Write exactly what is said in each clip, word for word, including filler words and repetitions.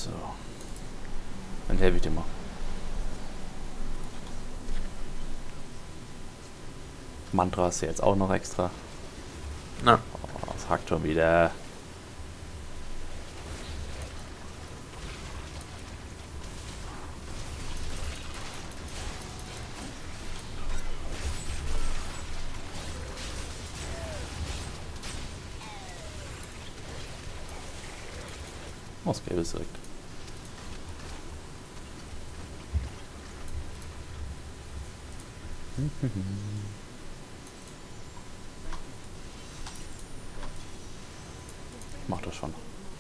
So. Dann helfe ich dir mal. Mantra ist ja jetzt auch noch extra. Na. Oh, das hackt schon wieder. Oh, das Gelbe ist direkt. Mach das schon.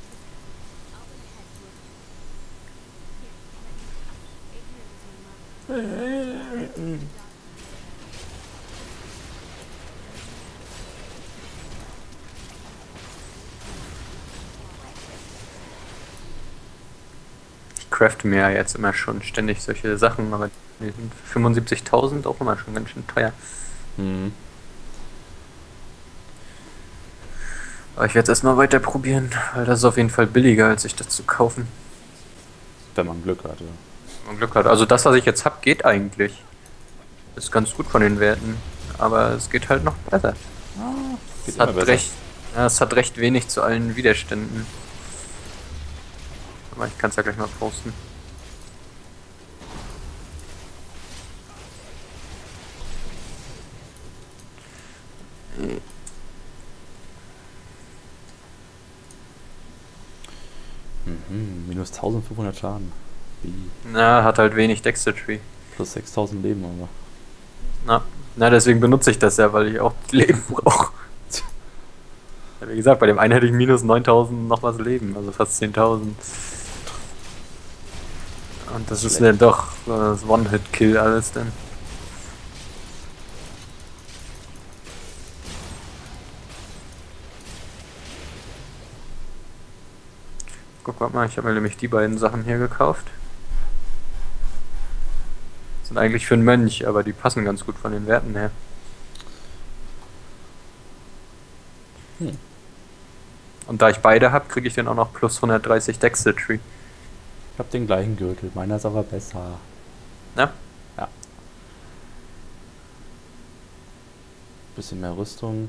Ich crafte mir ja jetzt immer schon ständig solche Sachen, aber die sind fünfundsiebzigtausend auch immer schon ganz schön teuer. Hm. Aber ich werde es erstmal weiter probieren, weil das ist auf jeden Fall billiger, als sich das zu kaufen. Wenn man Glück hat, ja. Wenn man Glück hat. Also das, was ich jetzt habe, geht eigentlich. Ist ganz gut von den Werten. Aber es geht halt noch besser. Ah, geht Es immer hat besser. recht, ja, es hat recht wenig zu allen Widerständen. Aber ich kann es ja gleich mal posten. Mhm, minus eintausendfünfhundert Schaden. Wie? Na, hat halt wenig Dexterity. Plus sechstausend Leben, aber. Na, na, deswegen benutze ich das ja, weil ich auch Leben brauche. Ja, wie gesagt, bei dem einen hätte ich minus neuntausend noch was Leben, also fast zehntausend. Und das ist Schlecht. dann doch das One-Hit-Kill alles dann. Guck mal, ich habe mir nämlich die beiden Sachen hier gekauft. Sind eigentlich für einen Mönch, aber die passen ganz gut von den Werten her. Hm. Und da ich beide habe, kriege ich dann auch noch plus hundertdreißig Dexterity. Ich hab den gleichen Gürtel, meiner ist aber besser. Ja? Ja. Bisschen mehr Rüstung.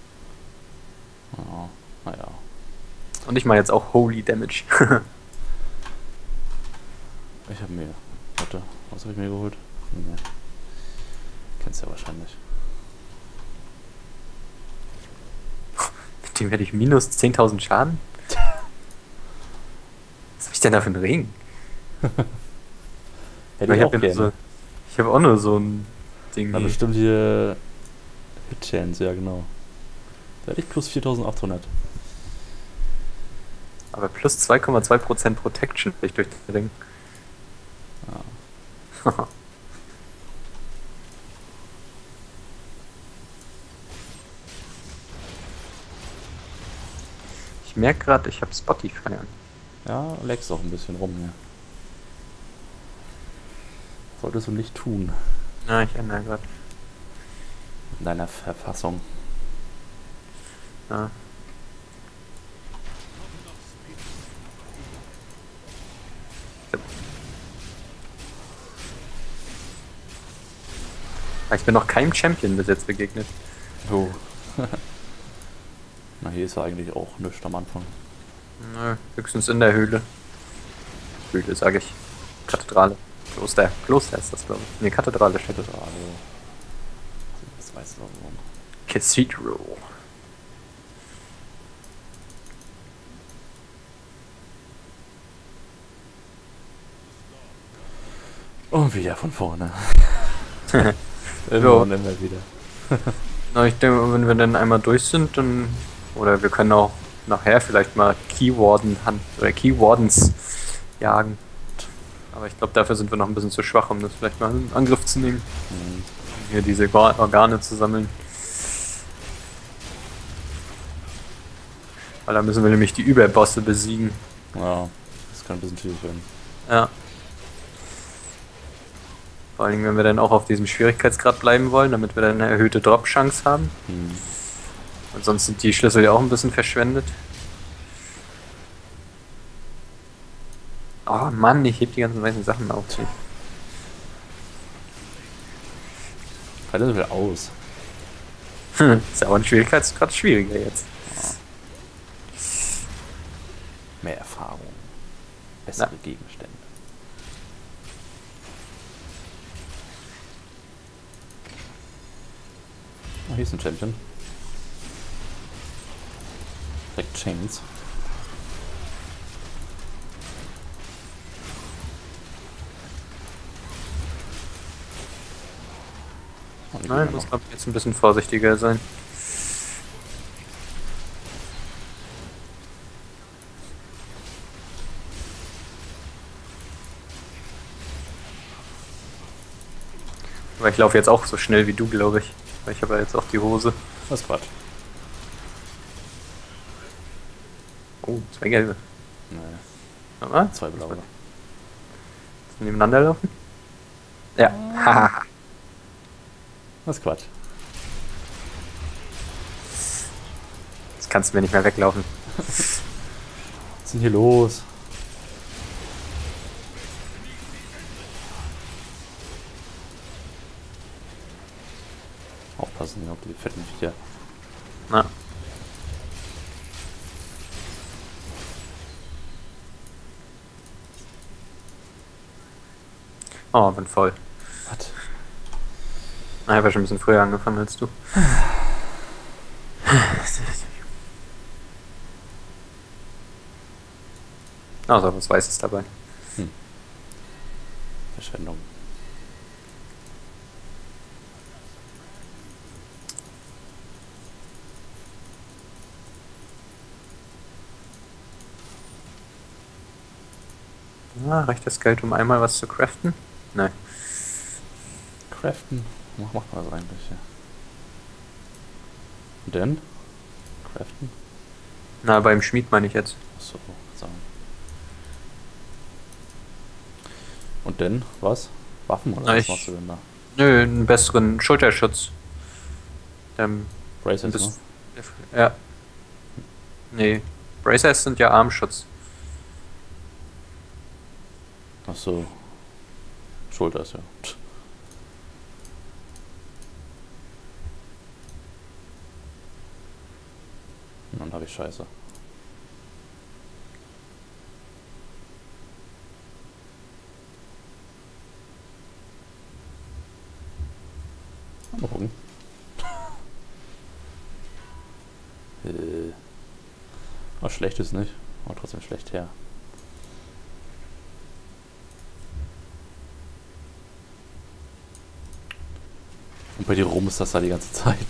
Ja, naja. Und ich mache jetzt auch Holy Damage. Ich hab mir. Warte, was habe ich mir geholt? Nee. Kennst du ja wahrscheinlich. Mit dem hätte ich minus zehntausend Schaden? Was hab ich denn da für einen Ring? Hätte ich ich auch habe gerne. so, ich hab auch nur so ein Ding. Na, bestimmt hier. Hit Chance, ja genau. Da hätte ich plus viertausendachthundert. Aber plus zwei Komma zwei Prozent Protection krieg ich durch den Ring. Ja. Ich merke gerade, ich habe Spotify an. Ja, leckst auch ein bisschen rum hier. Solltest du nicht tun. Ja, ich ändere gerade. In deiner Verfassung. Ja. Ich bin noch keinem Champion bis jetzt begegnet. Oh. Na, hier ist er eigentlich auch nichts am Anfang. Nö, höchstens in der Höhle. Höhle, sage ich. Kathedrale. Kloster. Kloster ist das, glaube ich. Ne, Kathedrale steht das. Kathedrale. Das weißt du warum. Cathedral. Und wieder von vorne. Ja. Immer und immer wieder. Na, ich denke, wenn wir dann einmal durch sind, dann. Oder wir können auch nachher vielleicht mal Keywarden Hand oder Keywardens jagen. Aber ich glaube, dafür sind wir noch ein bisschen zu schwach, um das vielleicht mal in Angriff zu nehmen. Mhm. Um hier diese Gor- Organe zu sammeln. Weil da müssen wir nämlich die Überbosse besiegen. Ja, das kann ein bisschen schwierig werden. Ja. Vor allem, wenn wir dann auch auf diesem Schwierigkeitsgrad bleiben wollen, damit wir dann eine erhöhte Drop-Chance haben. Mhm. Und sonst sind die Schlüssel ja auch ein bisschen verschwendet. Oh Mann, ich heb die ganzen weißen Sachen auf. Fällt das wieder aus. Ist aber ein Schwierigkeitsgrad schwieriger jetzt. Mehr Erfahrung. Bessere Na. Gegenstände. Oh, hier ist ein Champion. Direkt Chains. Oh, die Nein, gehen muss noch. glaube ich jetzt ein bisschen vorsichtiger sein. Aber ich laufe jetzt auch so schnell wie du, glaube ich. Weil ich habe ja jetzt auch die Hose. Das ist Quatsch. Oh, zwei gelbe. Nee, Aber zwei blaue. nebeneinander laufen? Ja. Haha. Das ist Quatsch. Jetzt kannst du mir nicht mehr weglaufen. Was ist denn hier los? Aufpassen, ob die fetten Viecher. Na. Oh, bin voll. Was? Ich habe ja schon ein bisschen früher angefangen als du. Also, was Weißes dabei. Verschwendung. Ah, reicht das Geld, um einmal was zu craften? Nein. Craften? Mach, macht man das eigentlich, ja. Und denn? Craften? Na, beim Schmied meine ich jetzt. Achso, sagen. Und denn? Was? Waffen oder Na, was ich- machst du denn da? Nö, einen besseren Schulterschutz. Ähm, Braces, bis- ne? Ja. Nee. Bracers sind ja Armschutz. Achso. Schulter ist ja. Und dann habe ich Scheiße. Mal gucken. äh. Aber schlecht ist nicht. Aber trotzdem schlecht her. Und bei dir rum ist das da die ganze Zeit.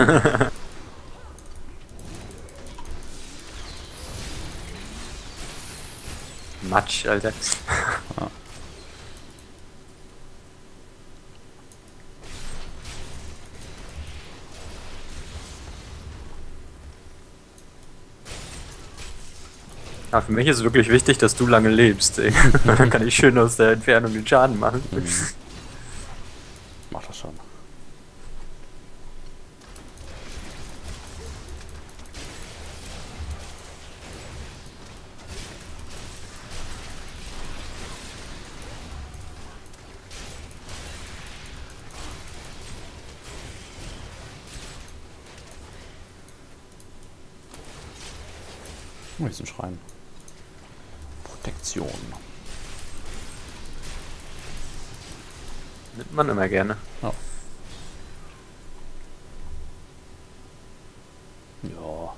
Matsch, Alter. Ja. Ja, für mich ist wirklich wichtig, dass du lange lebst, ey. Dann kann ich schön aus der Entfernung den Schaden machen. Mhm. Mach das schon. Oh, hier ist ein Schrein. Protektion. Nimmt man immer gerne. Ja. Ja.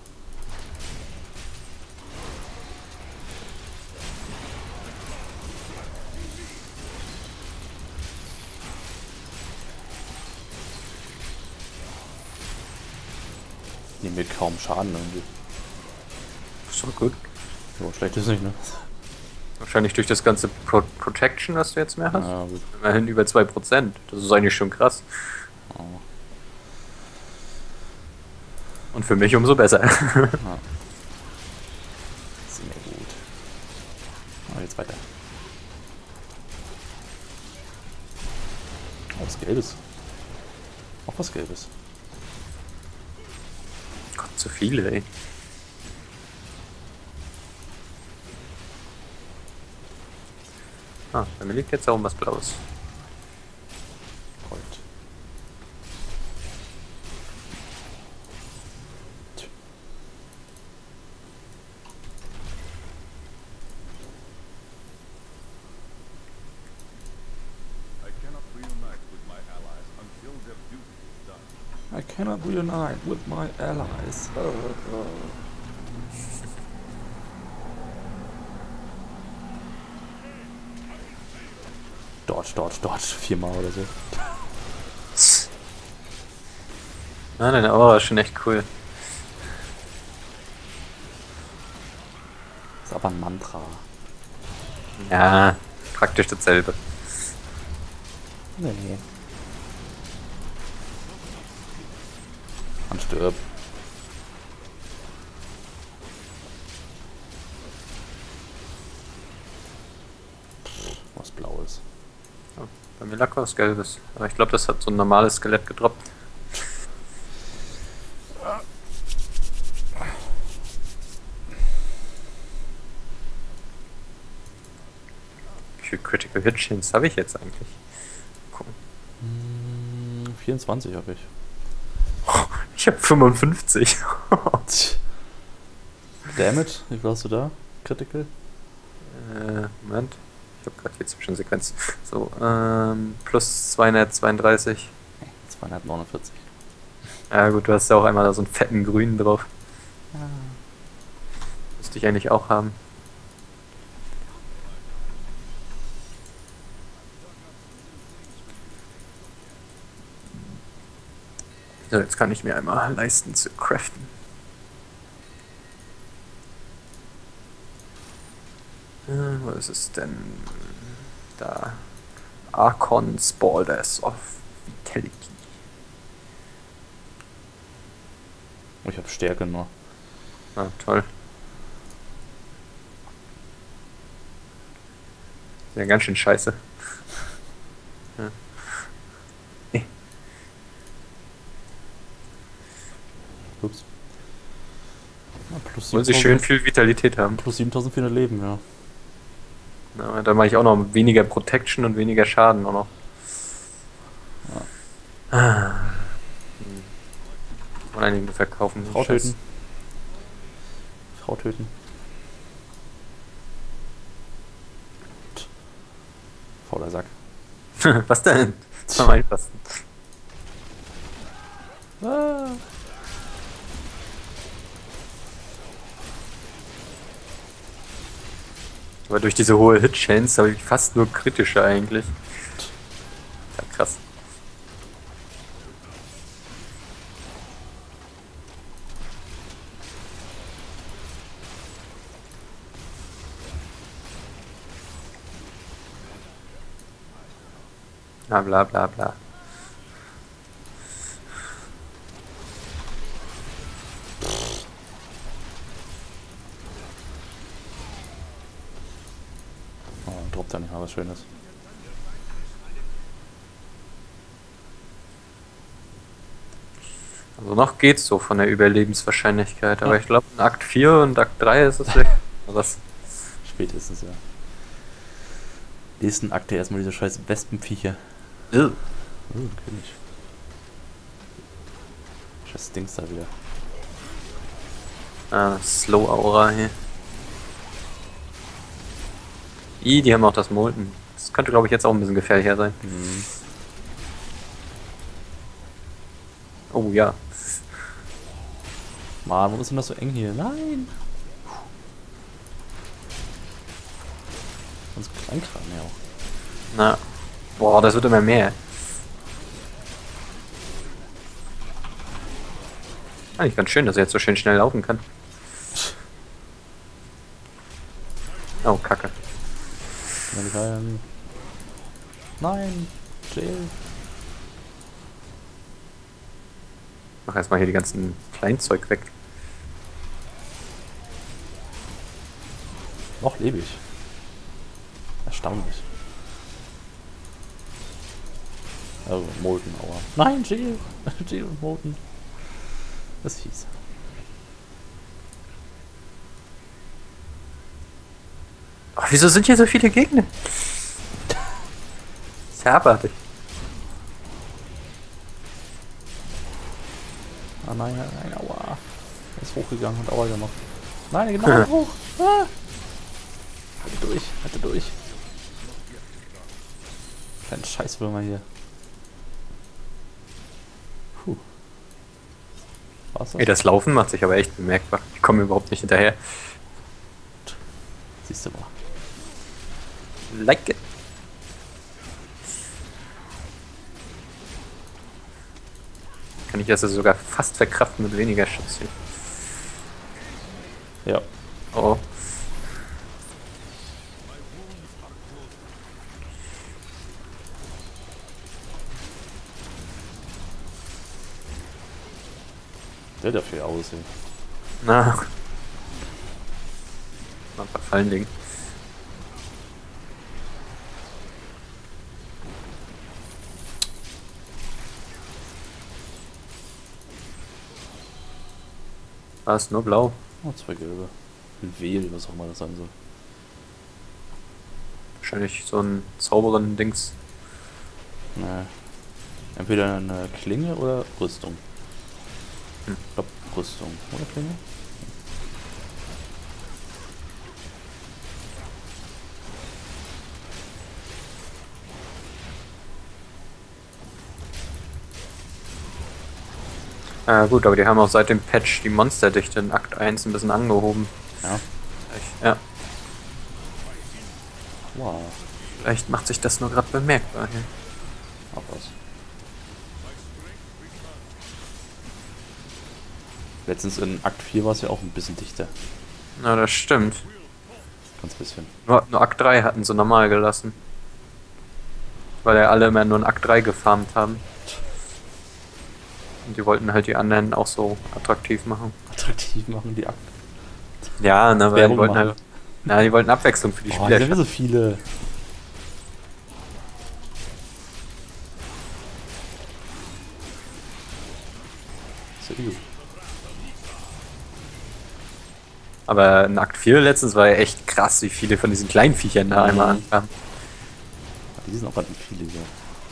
Nehmen wir kaum Schaden irgendwie. Ist doch gut. So schlecht ist nicht, ne? Wahrscheinlich durch das ganze Pro Protection, was du jetzt mehr hast. Ja, gut. Immerhin über zwei Prozent. Das ist eigentlich schon krass. Oh. Und für mich umso besser. Ja. Sehr gut. Ah, jetzt weiter. Oh, was Gelbes. Auch was Gelbes. Gott, zu viele, ey. Ah, bei mir liegt jetzt auch was Blaues. Gold. Tch. I cannot reunite with my allies until their duty is done. I cannot reunite with my allies. Uh, uh. Dodge, dodge, dodge. Viermal oder so. Ah, deine Aura ist schon echt cool. Ist aber ein Mantra. Ja, praktisch dasselbe. Nee, nee. Man stirbt. Was Blaues. Oh, bei mir lag was Gelbes. Aber ich glaube, das hat so ein normales Skelett gedroppt. Wie viel Critical Hit Chance habe ich jetzt eigentlich? Gucken. Hm, vierundzwanzig habe ich. Ich habe fünfundfünfzig. Damage, wie viel hast du da? Critical? äh, Moment. Ich habe gerade hier Zwischensequenz. So, ähm, plus zweihundertzweiunddreißig. zweihundertneunundvierzig. Ja gut, du hast ja auch einmal da so einen fetten Grün drauf. Ja. Müsste ich eigentlich auch haben. So, jetzt kann ich mir einmal leisten zu craften. Äh, wo ist es denn? Da. Archon's Balders of Vitality. Ich habe Stärke nur. Ah, toll. Ist ja ganz schön scheiße. Ja. Nee. Ups. Ja, plus Wollen sie schön viel Vitalität haben. Plus siebentausendvierhundert Leben, ja. Na, da mache ich auch noch weniger Protection und weniger Schaden auch noch. Ja. Ah. Hm. Und einige verkaufen. Frau Scheiß. töten. Frau töten. Tch. Fauler Sack. Was denn? Das ist am einfachsten. Ah. Aber durch diese hohe Hit-Chance habe ich fast nur kritische eigentlich. Ja, krass. Bla bla bla bla. Oh, dann droppt da nicht mal was Schönes. Also noch geht's so von der Überlebenswahrscheinlichkeit, aber Ja. ich glaube in Akt vier und Akt drei ist es weg. Was? Spätestens, ja. Nächsten Akte erstmal diese scheiß Wespenviecher. Ew. Oh, König. Scheiß Dings da wieder. Ah, Slow Aura hier. I, die haben auch das Molten. Das könnte glaube ich jetzt auch ein bisschen gefährlicher sein. Mhm. Oh ja. Mann, warum ist denn das so eng hier? Nein! Sonst Kleinkram ja auch. Na. Boah, das wird immer mehr. Eigentlich ganz schön, dass er jetzt so schön schnell laufen kann. Oh, Kacke. Kann nicht rein. Nein! Jill! Mach erstmal hier die ganzen Kleinzeug weg. Noch lebe ich. Erstaunlich. Also, Molten, Aua. Nein, Jill! Jill und Molten. Das ist fies. Ach, wieso sind hier so viele Gegner? Ich habe dich. Ah nein, nein, nein, aua. Er ist hochgegangen und aua gemacht. Nein, genau hoch. Ah. Halte durch, halte durch. Kein Scheißwürmer hier. Puh. War's das? Ey, das Laufen macht sich aber echt bemerkbar. Ich komme überhaupt nicht hinterher. Siehst du mal. Like it. Kann ich das also sogar fast verkraften mit weniger Schutz hier. Ja. Oh. Der dafür aussehen. Na. Mal ein paar Fallen legen. War es nur blau? Oh, zwei gelbe. Wähl, was auch immer das sein soll. Wahrscheinlich so ein sauberen Dings. Nee. Entweder eine Klinge oder Rüstung. Hm. Ich glaube Rüstung. Oder Klinge? Ah, gut, aber die haben auch seit dem Patch die Monsterdichte in Akt eins ein bisschen angehoben. Ja. Ich, ja, Wow. vielleicht macht sich das nur gerade bemerkbar hier. Auch was. Letztens in Akt vier war es ja auch ein bisschen dichter. Na, das stimmt. Ganz bisschen. Nur, nur Akt drei hatten sie normal gelassen. Weil ja alle immer nur in Akt drei gefarmt haben. Und die wollten halt die anderen auch so attraktiv machen. Attraktiv machen die Akt. Ja, ne, weil die Werbung wollten machen. halt. Na, die wollten Abwechslung für die Oh, hier Spieler. sind so viele. So gut. Aber in Akt vier letztens war ja echt krass, wie viele von diesen kleinen Viechern da Mhm. einmal ankamen. Die sind auch gerade viele hier.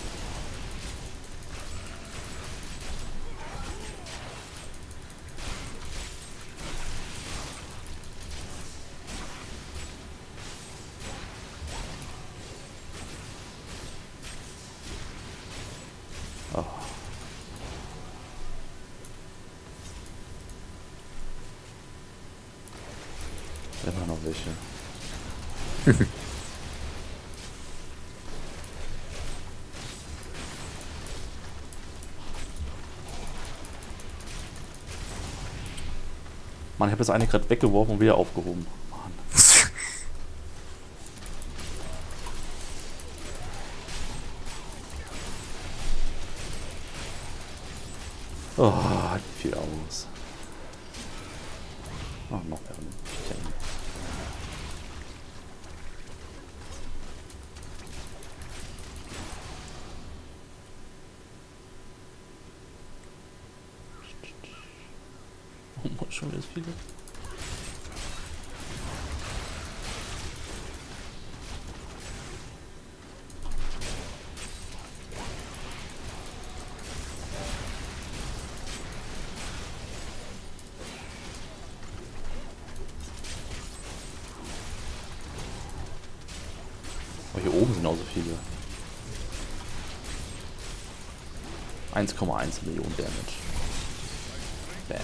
Oh. Immer noch welche. Mann, ich habe das eine gerade weggeworfen und wieder aufgehoben. Mann. Oh, wie viel aus. Oh, noch mehr. Viecher. Oh, schon wieder so viele. Oh, hier oben sind auch so viele. eins Komma eins Millionen Damage. Bam.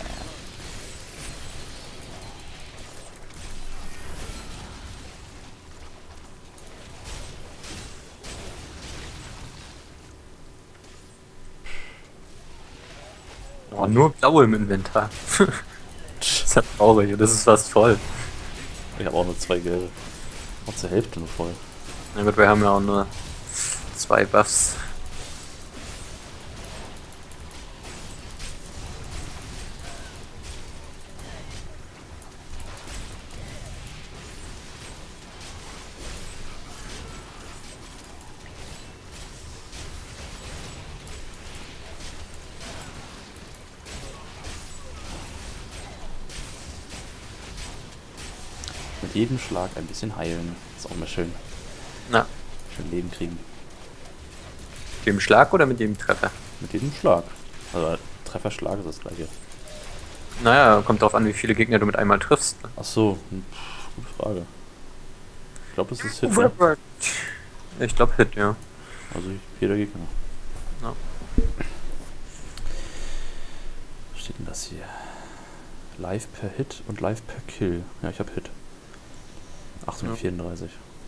Oh, nur blaue im Inventar. Das ist ja traurig und das ist fast voll. Ich habe auch nur zwei gelbe. Auch zur Hälfte nur voll. Na gut, wir haben ja auch nur zwei Buffs. Mit jedem Schlag ein bisschen heilen. Ist auch immer schön. Na, Schön Leben kriegen. jedem Schlag oder mit jedem Treffer? Mit jedem Schlag. Also Trefferschlag ist das gleiche. Naja, kommt drauf an, wie viele Gegner du mit einmal triffst. Ne? Ach so, hm, pff, gute Frage. Ich glaube, es ist Hit. Ne? Ich glaube Hit, ja. Also jeder Gegner. Ja. Was steht denn das hier? Live per Hit und Live per Kill. Ja, ich habe Hit. achthundertvierunddreißig.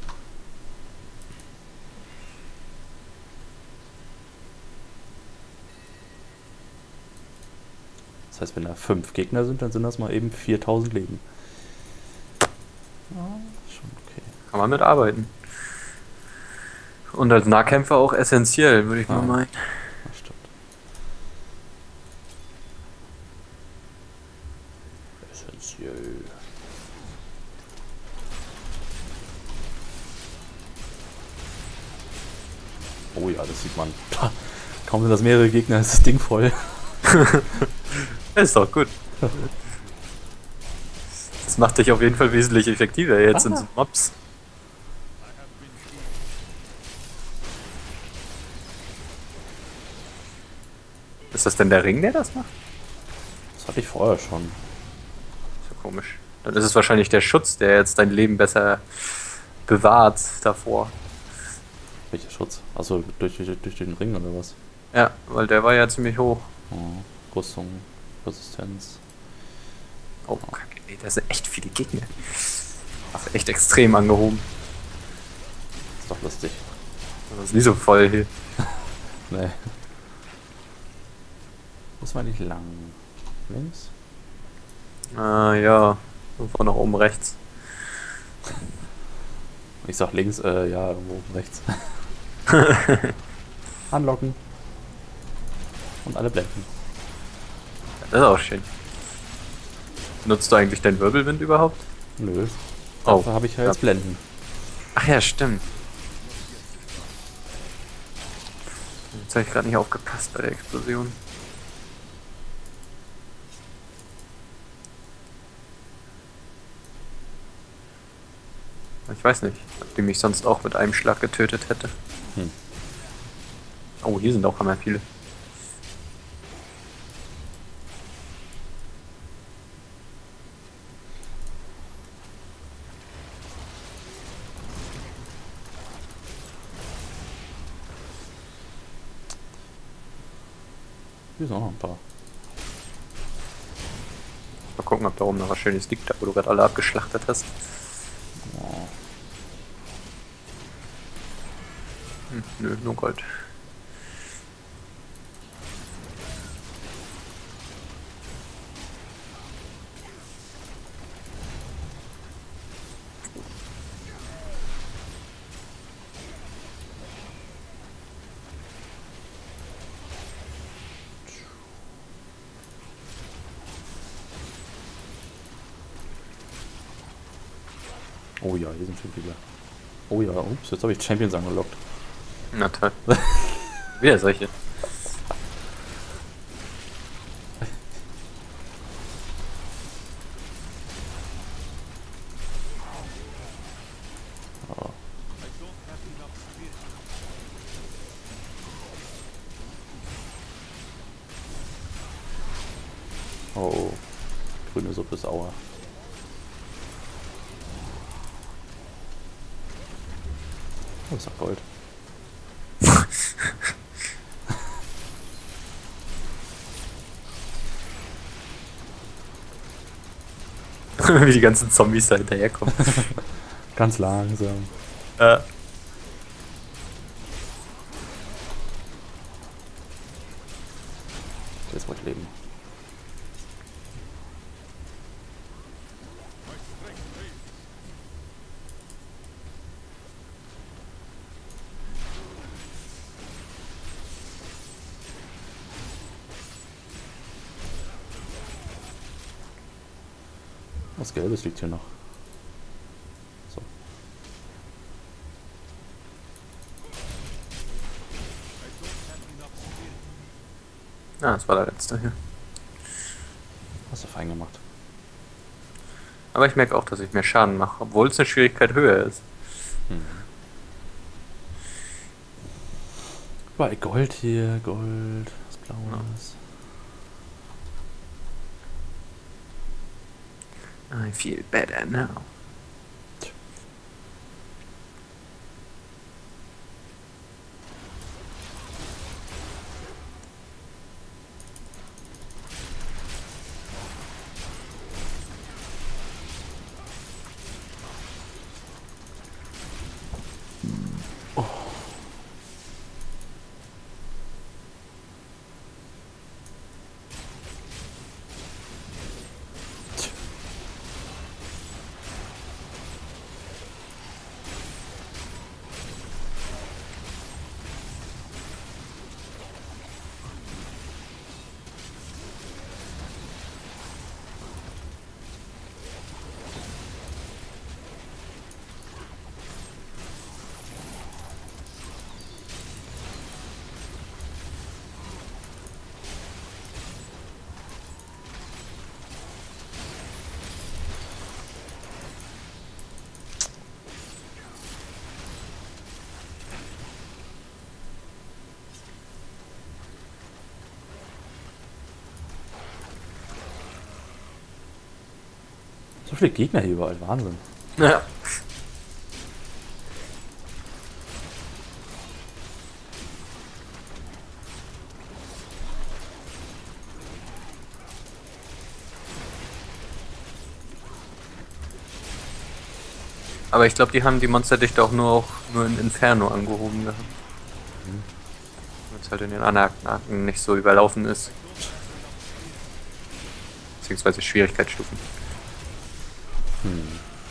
Das heißt, wenn da fünf Gegner sind, dann sind das mal eben viertausend Leben. Ja, schon okay. Kann man mitarbeiten. Und als Nahkämpfer auch essentiell, würde ich Ah. mal meinen. Das stimmt. Essentiell. Oh ja, das sieht man. Kaum sind das mehrere Gegner, ist das Ding voll. Ist doch gut. Das macht dich auf jeden Fall wesentlich effektiver jetzt in Ah. so Mobs. Ist das denn der Ring, der das macht? Das hatte ich vorher schon. Ist ja komisch. Dann ist es wahrscheinlich der Schutz, der jetzt dein Leben besser bewahrt davor. Welcher Schutz? Achso, durch, durch, durch den Ring oder was? Ja, weil der war ja ziemlich hoch. Oh, Rüstung, Resistenz. Oh, Kacke, ey, da sind echt viele Gegner. Das ist echt extrem angehoben. Ist doch lustig. Das ist nie so voll hier. Nee. Muss man nicht lang. Links? Ah, ja. Irgendwo noch oben rechts. Ich sag links, äh, ja, irgendwo oben rechts. Anlocken. Und alle blenden. Das ist auch schön. Nutzt du eigentlich deinen Wirbelwind überhaupt? Nö. Oh. Dafür habe ich ja jetzt Blenden. Ach ja, stimmt. Jetzt habe ich gerade nicht aufgepasst bei der Explosion. Ich weiß nicht, ob die mich sonst auch mit einem Schlag getötet hätte. Hm. Oh, hier sind auch hammer viele. Hier sind auch noch ein paar. Mal gucken, ob da oben noch was Schönes liegt, da wo du gerade alle abgeschlachtet hast. Oh. Hm, nö, nur Gold. Oh ja, hier sind schon viele. Oh ja, ups, jetzt habe ich Champions angelockt. Na toll. Wieder solche. Oh. Oh, grüne Suppe ist Aua. Oh, ist doch Gold. Wie die ganzen Zombies da hinterherkommen. Ganz langsam. äh. Jetzt wollte ich leben. Was Gelbes liegt hier noch. So. Ah, das war der letzte hier. Hast du fein gemacht. Aber ich merke auch, dass ich mehr Schaden mache, obwohl es eine Schwierigkeit höher ist. Hm. Bei Gold hier, Gold, was Blaues. I feel better now. So viele Gegner hier überall, Wahnsinn. Ja. Aber ich glaube, die haben die Monsterdichte auch nur auch nur in Inferno angehoben gehabt. Mhm. Damit es halt in den anderen Arten nicht so überlaufen ist. Beziehungsweise Schwierigkeitsstufen. Hm.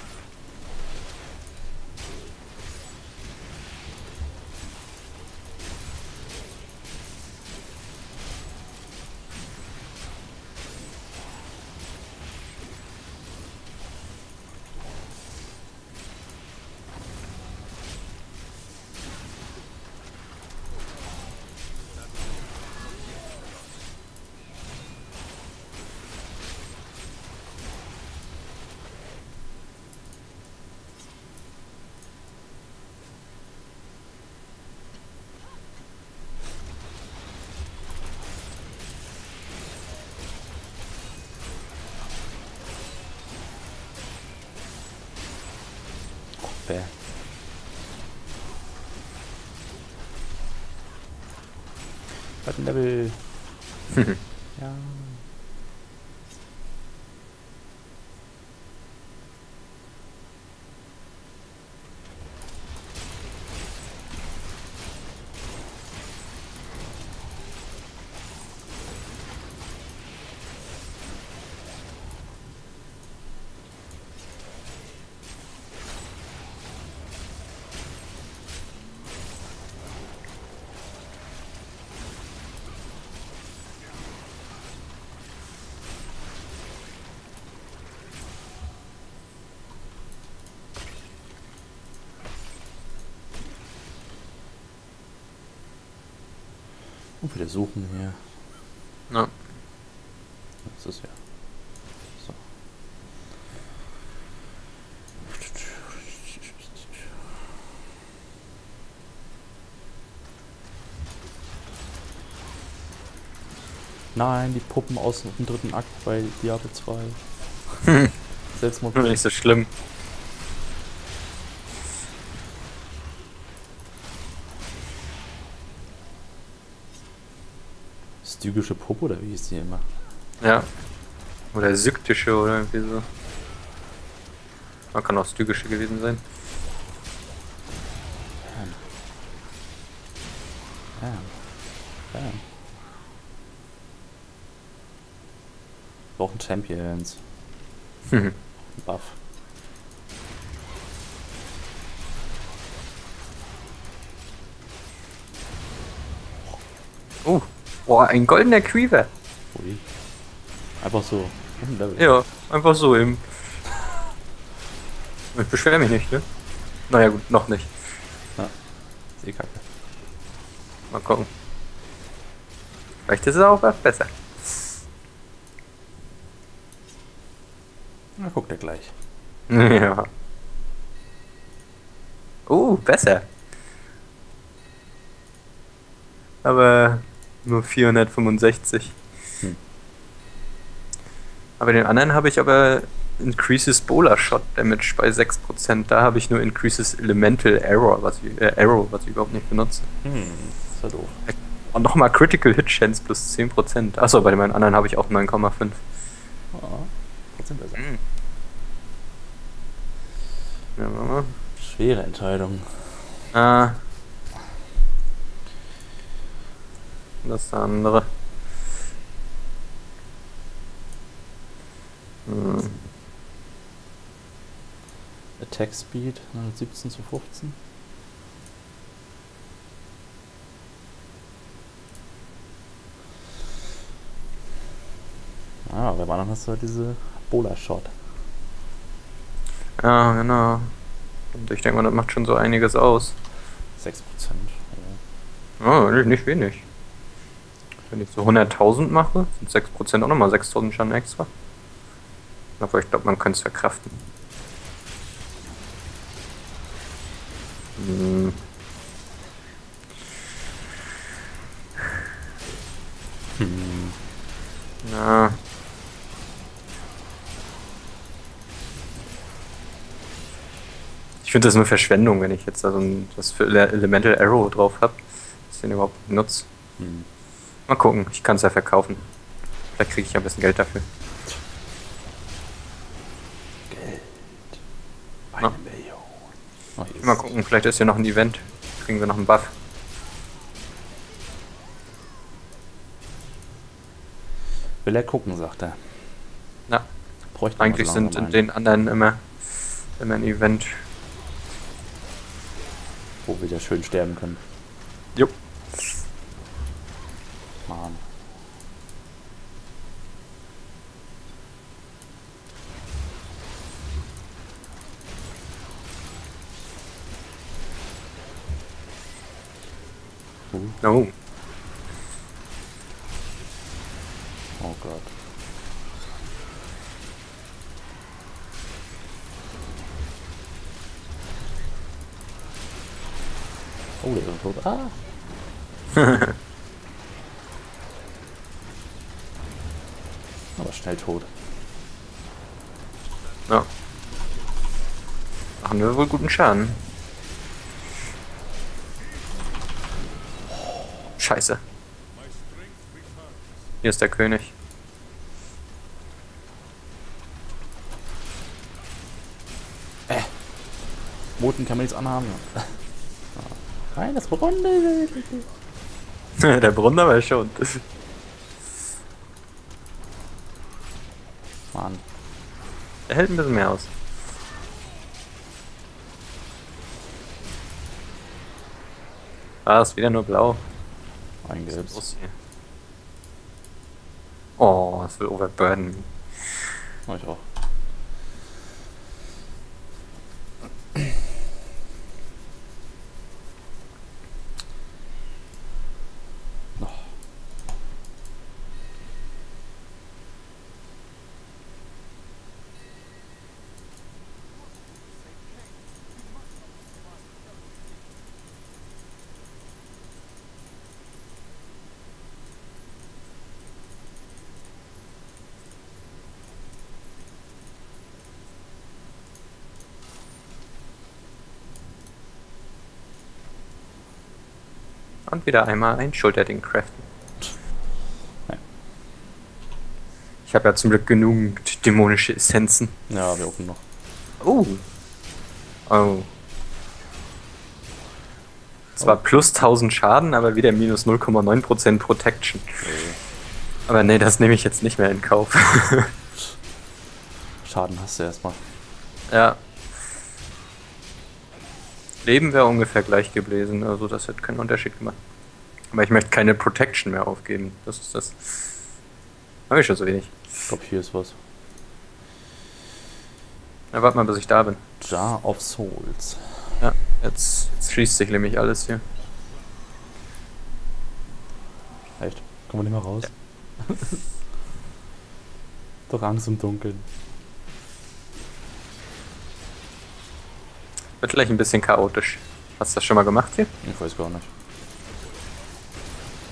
Bäh. Zweiten Level. Ja. Und wieder suchen hier. Ja. Das ist ja. So. Nein, die Puppen aus dem dritten Akt bei Diablo zwei. Hm. Selbstmord. Nicht so schlimm. Stygische Puppe oder wie hieß die immer? Ja. Oder syktische oder irgendwie so. Man kann auch stygische gewesen sein. Ja. Ja. Wir brauchen Champions. Mhm. Buff. Oh. Boah, ein goldener Creeper. Ui. Einfach so. Ein Level. Ja, einfach so eben. Ich beschwere mich nicht, ne? Naja gut, noch nicht. Ja. Ist eh kacke. Mal gucken. Vielleicht ist es auch was besser. Na, guckt er gleich. Ja. Uh, besser. aber nur vierhundertfünfundsechzig. Hm. Aber den anderen habe ich aber Increases Bowler Shot Damage bei sechs Prozent. Da habe ich nur Increases Elemental Arrow, was ich, äh, Arrow, was ich überhaupt nicht benutze. Hm, ist ja doof. Und nochmal Critical Hit Chance plus zehn Prozent. Achso, bei meinen anderen habe ich auch neun Komma fünf. Ja, trotzdem besser. Hm. Ja, Mama. Schwere Entscheidung. Ah. Das ist der andere. Hm. Attack Speed siebzehn zu fünfzehn. Ah, beim anderen hast du halt diese Bowler Shot. Ja, genau. Und ich denke mal, das macht schon so einiges aus. sechs Prozent. Oh, nicht, nicht wenig. Wenn ich so hunderttausend mache, sind sechs Prozent auch nochmal sechstausend Schaden extra. Aber ich glaube, man könnte es verkraften. Hm. Hm. Ja. Ich finde das nur Verschwendung, wenn ich jetzt da so ein, das für Ele- Elemental Arrow drauf habe. Das ich den überhaupt nicht nutze. Hm. Mal gucken, ich kann es ja verkaufen. Vielleicht kriege ich ja ein bisschen Geld dafür. Geld. Ja. Eine Million. Oh, hier Mal ist- gucken, vielleicht ist hier noch ein Event. Kriegen wir noch einen Buff. Will er gucken, sagt er. Ja, Bräuchte man eigentlich so sind langsam in einen, den anderen immer, immer ein Event. wo wir wieder schön sterben können. Jo. Mann. Uh, Oh. oh Gott. Oh, der ist tot. Ah! Aber schnell tot. Ja. Machen wir wohl guten Schaden. Scheiße. Hier ist der König. Moten kann man nichts anhaben. Nein, das Runde. Der Brunnen aber schon. Mann. Der hält ein bisschen mehr aus. Ah, ist wieder nur blau. Ein Was ist Gelbs. los hier? Oh, das will overburden. Mach ich auch. Oh. Und wieder einmal ein Schulterding craften. Ja. Ich habe ja zum Glück genügend dämonische Essenzen. Ja, wir open noch. Oh. Oh. Zwar plus tausend Schaden, aber wieder minus null Komma neun Prozent Protection. Aber nee, das nehme ich jetzt nicht mehr in Kauf. Schaden hast du erstmal. Ja. Leben wäre ungefähr gleich gewesen, also das hätte keinen Unterschied gemacht. Aber ich möchte keine Protection mehr aufgeben. Das ist das. Habe ich schon so wenig. Ich glaube, hier ist was. Na, warte mal, bis ich da bin. Jar of Souls. Ja, jetzt, jetzt schließt sich nämlich alles hier. Echt? Kommen wir nicht mehr raus? Doch Angst im Dunkeln. Wird gleich ein bisschen chaotisch. Hast du das schon mal gemacht hier? Ich weiß gar nicht.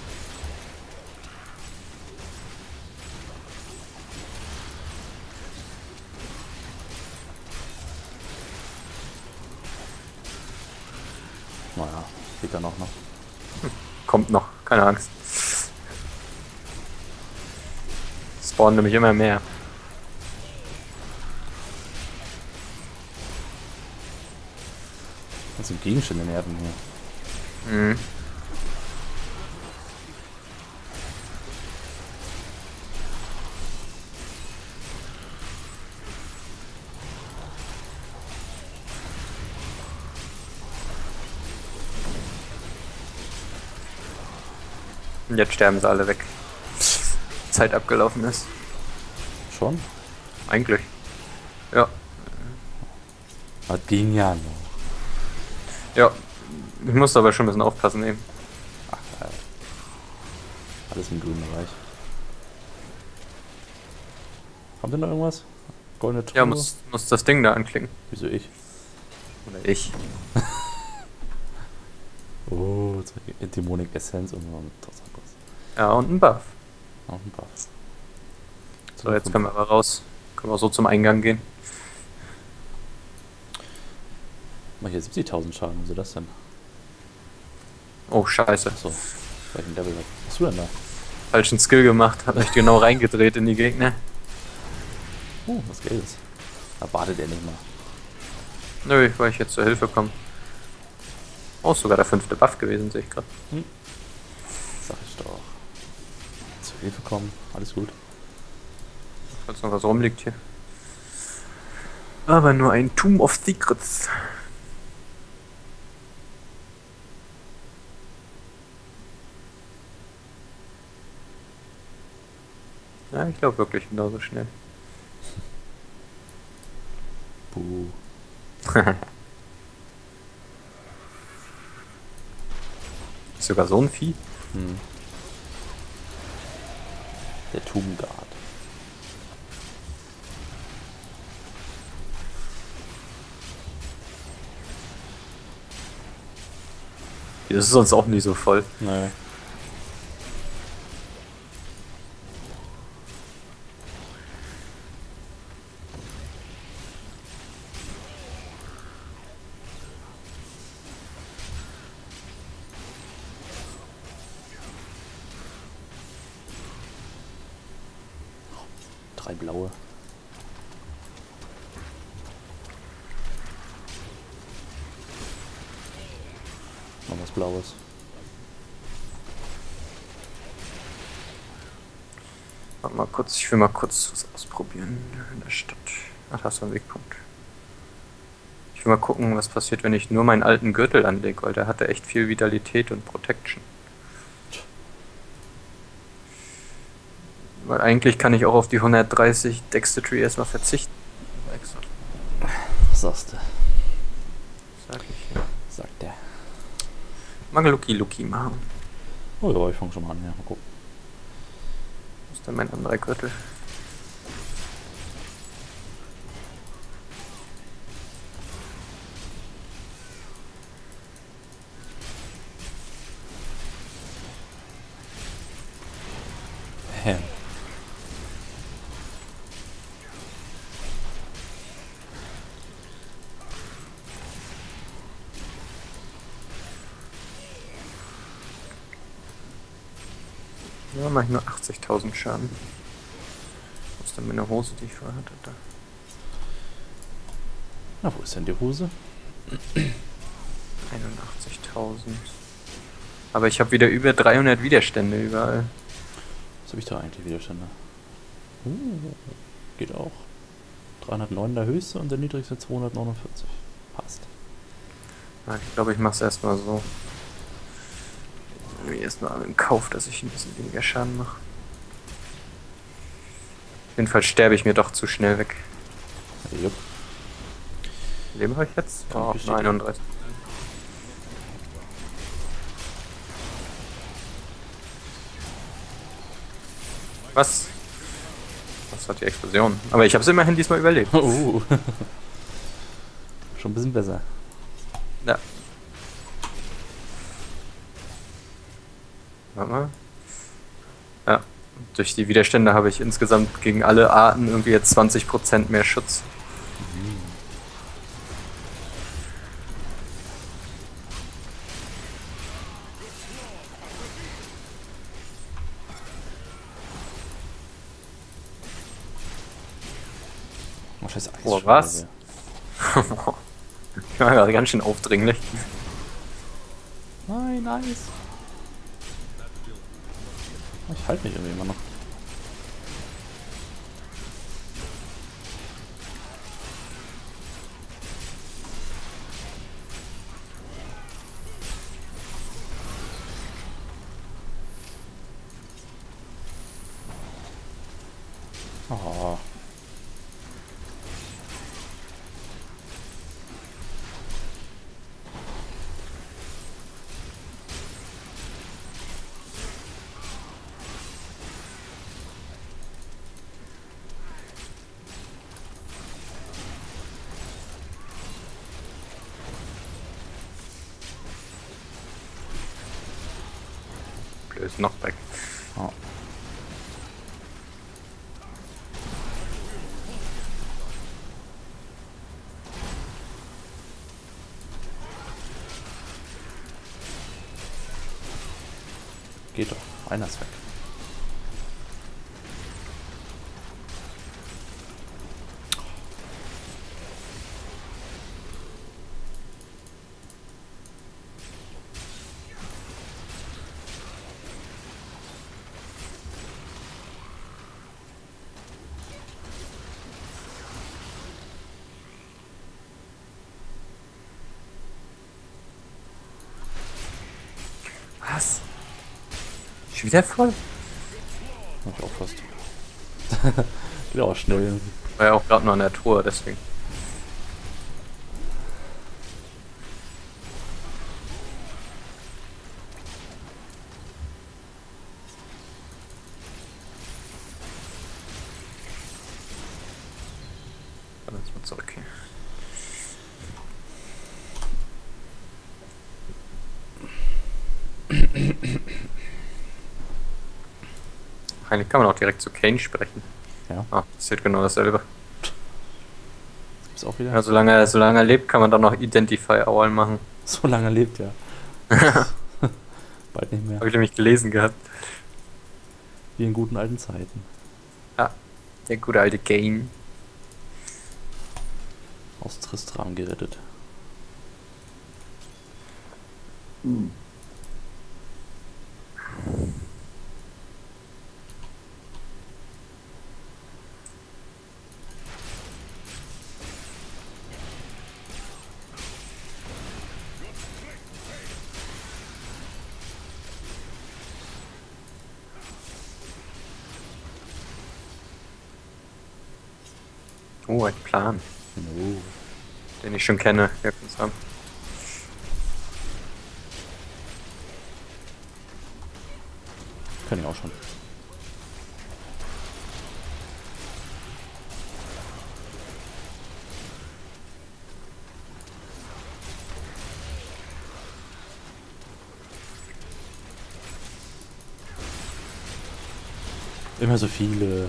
Naja, geht dann auch noch. Kommt noch, keine Angst. Spawnen nämlich immer mehr. Das sind Gegenstände nerven hier. Mhm. Und jetzt sterben sie alle weg. Zeit abgelaufen ist. Schon? Eigentlich. Ja. Das ging ja noch. Ja. Ich muss aber schon ein bisschen aufpassen eben. Ach, äh, alles im grünen Bereich. Habt ihr noch irgendwas? Goldene Truhe? Ja, muss, muss das Ding da anklicken. Wieso ich? Oder ich. Oh, Dämonik Essenz und noch was. Ja, und ein Buff. Auch ein Buff. So, jetzt können wir aber raus. Können wir so zum Eingang gehen. Mach ich jetzt siebzigtausend Schaden, wieso das denn? Oh, scheiße. Achso, welchen Level hat- was hast du denn da? Falschen Skill gemacht. Hab mich genau reingedreht in die Gegner. Oh, was Gelbes. Da wartet er nicht mal. Nö, weil ich jetzt zur Hilfe komme. Oh, ist sogar der fünfte Buff gewesen, sehe ich gerade. Sag ich doch. Zur Hilfe kommen, alles gut. Falls noch was rumliegt hier. Aber nur ein Tomb of Secrets. Ja, ich glaube wirklich genauso schnell. Puh. Ist sogar so ein Vieh. Hm. Der Tomb Guard. Das ist sonst auch nie so voll. Nee. Drei blaue. Noch was Blaues. Warte mal kurz, ich will mal kurz was ausprobieren in der Stadt. Ach, da hast du einen Wegpunkt. Ich will mal gucken, was passiert, wenn ich nur meinen alten Gürtel anlege, weil der hatte echt viel Vitalität und Protection. Weil eigentlich kann ich auch auf die hundertdreißig Dexterity erstmal verzichten. Extra. Was sagst du? Sag ich ja. Sagt der. Mal Lucky Lucky machen. Oh ja, ich fange schon mal an, ja. Mal gucken. Wo ist denn mein anderer Gürtel? Hä? Ja, mach ich nur achtzigtausend Schaden. Wo ist denn meine Hose, die ich vorher hatte? Da. Na, wo ist denn die Hose? einundachtzigtausend. Aber ich habe wieder über dreihundert Widerstände überall. Was habe ich da eigentlich Widerstände? Uh, geht auch. dreihundertneun der höchste und der niedrigste zweihundertneunundvierzig. Passt. Ja, ich glaube, ich mache es erstmal so. Ich nehme erstmal in Kauf, dass ich ein bisschen weniger Schaden mache. Auf jeden Fall sterbe ich mir doch zu schnell weg. Jupp. Leben habe ich jetzt? Kann ich Oh, bestätigen. einunddreißig. Was? Was hat die Explosion? Aber ich habe es immerhin diesmal überlebt. Uh. Schon ein bisschen besser. Ja. Warte mal. Ja. Durch die Widerstände habe ich insgesamt gegen alle Arten irgendwie jetzt zwanzig Prozent mehr Schutz. scheiß Eis. Oh, was? Ich war gerade ganz schön aufdringlich. Nein, Eis. Ich halte mich irgendwie immer noch. Oh. Blödes Knockback. Oh. Geht doch. Einer ist weg. Was? Schon wieder voll? Hab ich auch fast. Geht auch schnell. War ja auch gerade noch in der Tour, deswegen. Dann jetzt mal zurück hier. Eigentlich kann man auch direkt zu Kane sprechen. Ja. Ah, passiert genau dasselbe. Ist auch wieder. Ja, solange, er- solange er lebt, kann man dann noch Identify Owl machen. So lange lebt, ja. Bald nicht mehr. Habe ich nämlich gelesen gehabt. Wie in guten alten Zeiten. Der gute alte Kane. Aus Tristram gerettet. Oh, ein Plan, No. den ich schon kenne. Wir können es haben. Kann ich auch schon. Immer so viele.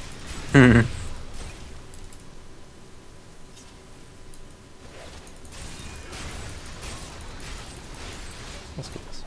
Was geht das?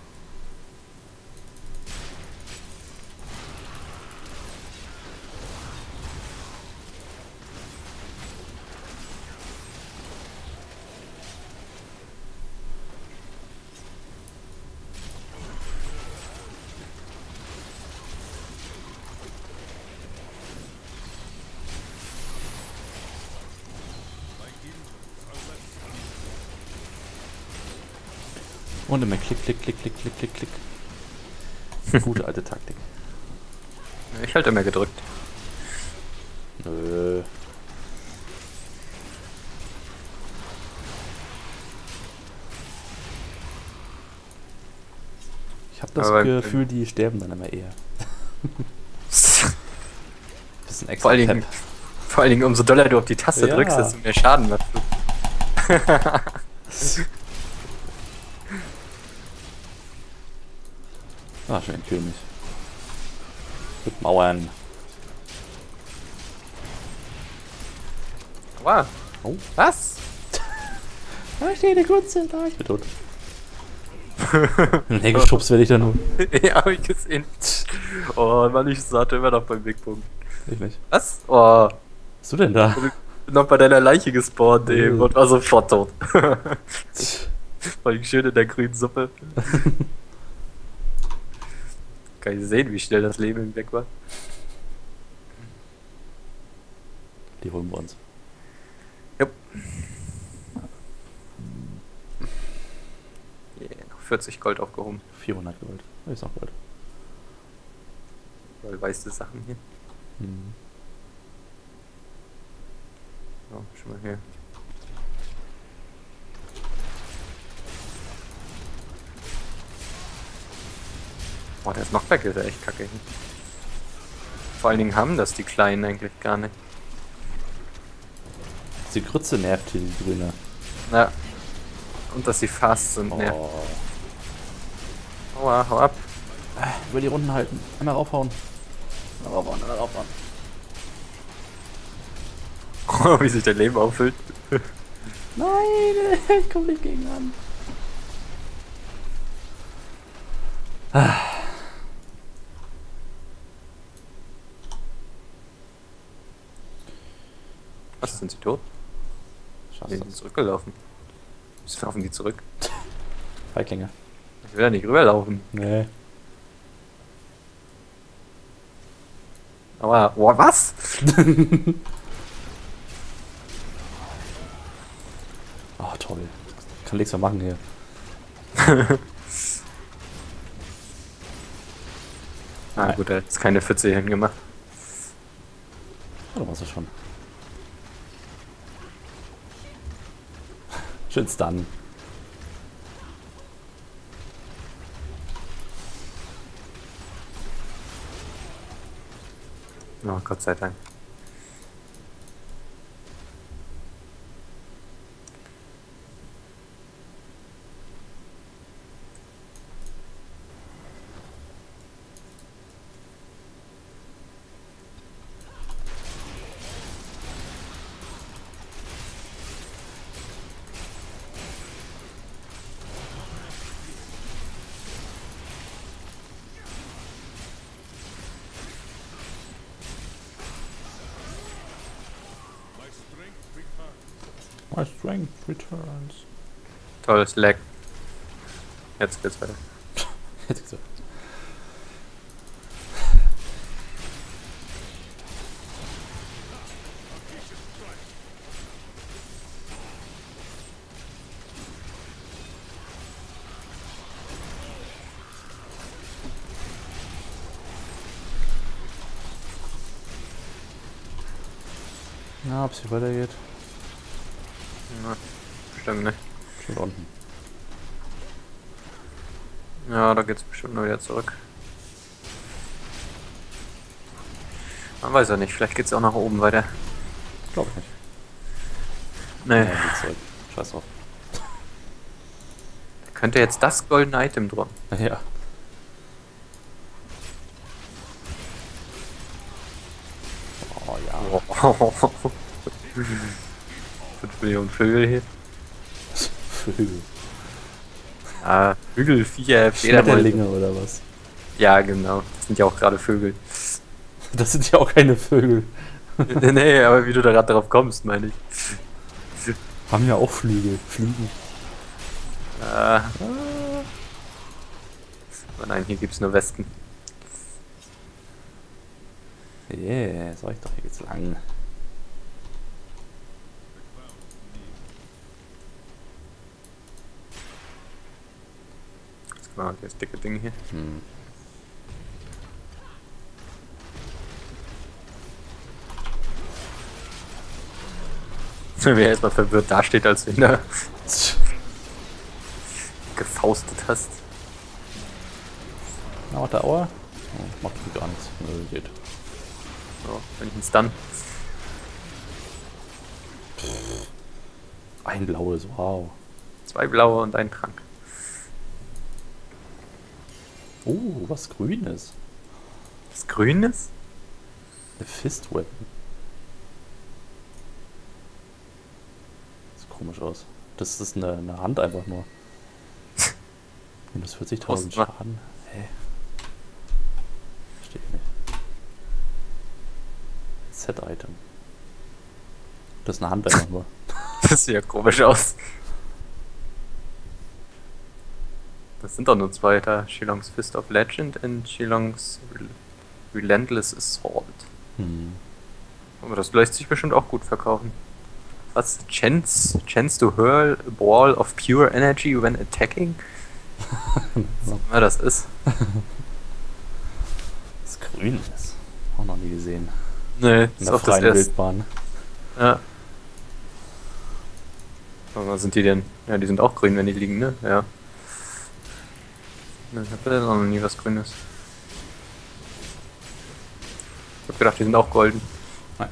Und immer klick, klick, klick, klick, klick, klick, klick. Gute alte Taktik. Ich halte immer gedrückt. Nö. Ich habe das Aber- Gefühl, die sterben dann immer eher. Bisschen extra Vor allen Dingen, Pep. vor allen Dingen, umso doller du auf die Taste Ja. drückst, desto mehr Schaden machst du. Ah, schön, König. Mit Mauern. Wow. Oh. Was? Da steht die Kunze, da ich bin tot. Nee, geschubst werde ich da nur. Ja, hab ich gesehen. Oh Mann, ich satte immer noch beim Wegpunkt. Ich nicht. Was? Oh. bist du denn da? Bin noch bei deiner Leiche gespawnt eben Oh. und war sofort tot. Voll schön in der grünen Suppe. Kann ich sehen, wie schnell das Leben weg war. Die holen wir uns. Jupp. Yeah, noch vierzig Gold aufgehoben. vierhundert Gold. Ist noch Gold. Weil weiße Sachen hier. Hm. Oh, schon mal hier. Boah, der Knockback ist ja echt kacke hier. Vor allen Dingen haben das die Kleinen eigentlich gar nicht. Die Grütze nervt hier, die grüne. Ja. Und dass sie fast sind, Oh. ne. Aua, hau ab. Über die Runden halten. Einmal raufhauen. Einmal raufhauen, einmal raufhauen. Wie sich dein Leben auffüllt. Nein, ich komm nicht gegen an. Was, sind sie tot? Scheiße. Nee, die sind zurückgelaufen. Wieso laufen die zurück? Feiglinge. Ich will ja nicht rüberlaufen. Nee. Aber, boah, was? Oh, toll. Kann nichts mehr machen hier. Ah gut, er hat jetzt keine Pfütze hier hingemacht. Oh, du machst das schon. Schön Stun. Oh, Gott sei Dank. My strength returns. My strength returns. Tolles Lag. Jetzt geht's weiter. Hätte ich gesagt. Ja, ob es hier weitergeht. Na, bestimmt nicht. Schon unten. Ja, da geht's bestimmt nur wieder zurück. Man weiß ja nicht, vielleicht geht's auch nach oben weiter. Glaube ich nicht. Nee. Ja, geht zurück. Scheiß drauf. Könnte jetzt das goldene Item droppen. Ja. Oh ja. fünf Millionen Vögel hier. Vögel. Ah, Vögel, Viecher, Fledermäuse. Schmetterlinge oder was? Ja, genau. Das sind ja auch gerade Vögel. Das sind ja auch keine Vögel. nee, nee, aber wie du da gerade drauf kommst, meine ich. Haben ja auch Flügel. Flügel. Ah. Aber nein, hier gibt's nur Wespen. Yeah, sag ich doch, hier geht's lang. Das war das dicke Ding hier. Hm. Wer erstmal verwirrt dasteht, als wenn du gefaustet hast. Na, macht der Auer? Oh, macht mir gar nichts. Nö, geht. So, wenn ich einen Stun. Ein blaues, wow. Zwei blaue und ein Trank. Oh, was Grünes. Das Grünes? Eine Fist Weapon. Sieht komisch aus. Das ist eine, eine Hand einfach nur. Minus vierzigtausend Ostmann. Schaden. Hä? Verstehe ich nicht. Set-Item. Das ist eine Hand einfach nur. Das sieht ja komisch aus. Das sind doch nur zwei da. Shillong's Fist of Legend und Shillong's Rel Relentless Assault. Hm. Aber das lässt sich bestimmt auch gut verkaufen. Was? Chance, chance to hurl a ball of pure energy when attacking? Was auch immer das ist. Das grün ist. Auch noch nie gesehen. Nee, In ist der auch das freien erste. Wildbahn. Ja. Was sind die denn? Ja, die sind auch grün, wenn die liegen, ne? Ja. Ne, ich hab da noch nie was Grünes. Ich hab gedacht, die sind auch golden. Nein.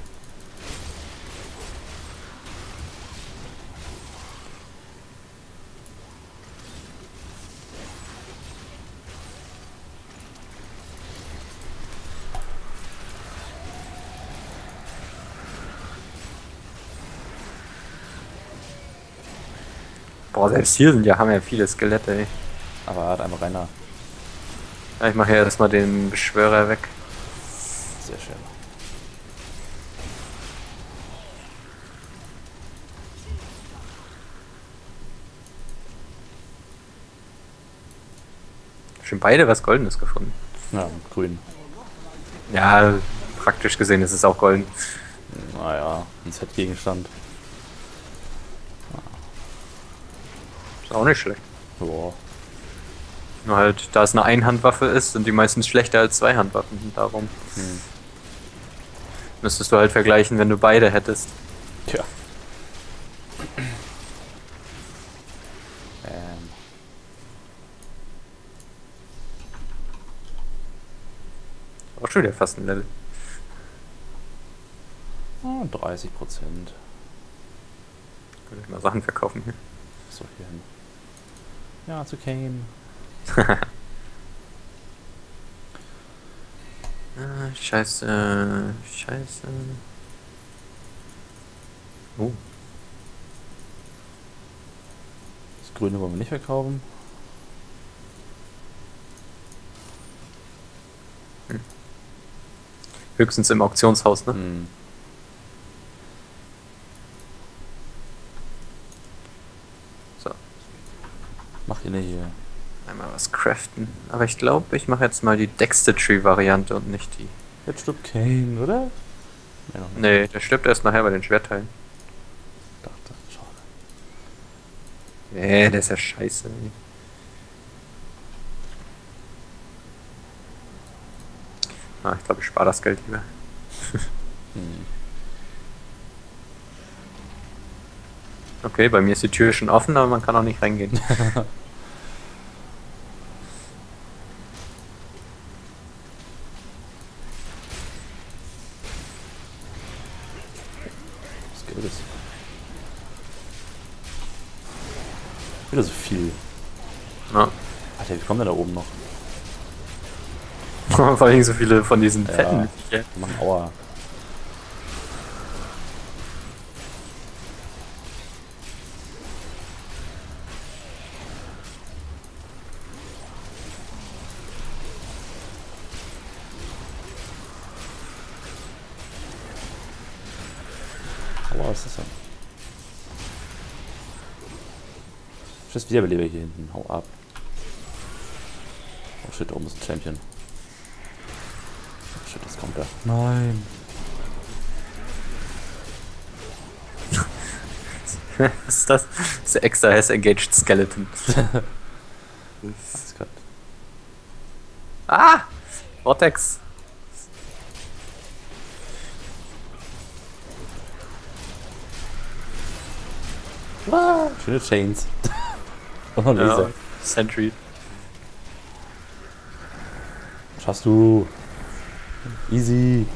Boah, selbst hier sind ja, haben ja viele Skelette, ey. Aber er hat einmal reiner. Ja, ich mache ja erstmal den Beschwörer weg. Sehr schön. Schon beide was Goldenes gefunden. Ja, grün. Ja, praktisch gesehen ist es auch golden. Naja, ein Set-Gegenstand. Ist auch nicht schlecht. Boah. Nur halt, da es eine Einhandwaffe ist, sind die meistens schlechter als Zweihandwaffen. Und darum Hm. müsstest du halt vergleichen, wenn du beide hättest. Tja. Ähm. Auch schon wieder fast ein Level. Ah, dreißig Prozent. Könnte ich mal Sachen verkaufen hier. So hier hin. Ja, zu Kane. Ah, scheiße, scheiße. Oh. Das Grüne wollen wir nicht verkaufen. Höchstens im Auktionshaus, ne? Hm. So, Mach ihn hier. einmal was craften. Aber ich glaube, ich mache jetzt mal die Dextertree-Variante und nicht die. Jetzt stirbt Kane, oder? Nee, noch nicht. Nee, der stirbt erst nachher bei den Schwertteilen. Dachte, schade. Nee, der ist ja scheiße. Ey. Ah, ich glaube, ich spare das Geld lieber. Hm. Okay, bei mir ist die Tür schon offen, aber man kann auch nicht reingehen. Was geht das? Wieder so viel. Ja. Alter, wie kommt der da oben noch? Vor allem so viele von diesen Ja. fetten Viecher. Die machen Aua. Aua, was ist das denn? Tschüss, Wiederbeleber hier hinten. Hau ab. Oh shit, da oben ist ein Champion. Oh shit, das kommt da. Nein. Was ist das? Das ist der extra has engaged Skeleton. Das ist grad. Ah! Vortex! Ah, schöne Chains. Und noch ein Laser. Ja, Sentry. Schaffst du. Easy.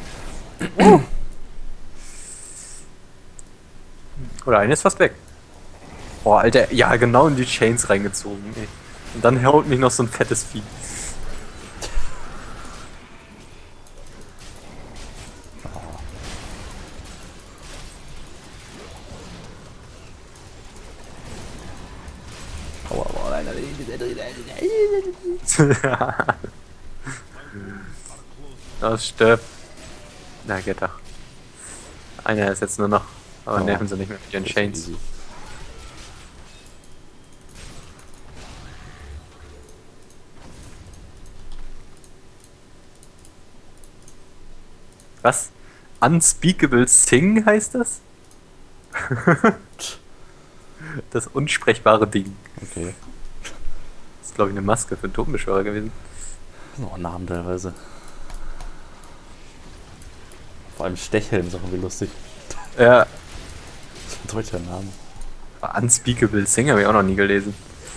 Oder eine ist fast weg. Boah, Alter, ja, genau in die Chains reingezogen, ey. Und dann haut mich noch so ein fettes Vieh. Aua, aua, nein, nein, Das stirbt. Na, geht doch. Einer ist jetzt nur noch. Aber Ja. nerven sie nicht mehr mit ihren Das ist Chains. easy. Was? Unspeakable Sing heißt das? Das unsprechbare Ding. Okay. Das ist, glaube ich, eine Maske für einen Totenbeschwörer gewesen. Noch Namen teilweise. Vor allem Stechhelm ist auch irgendwie lustig. Ja. Das ist ein deutscher Name. Unspeakable Sing habe ich auch noch nie gelesen.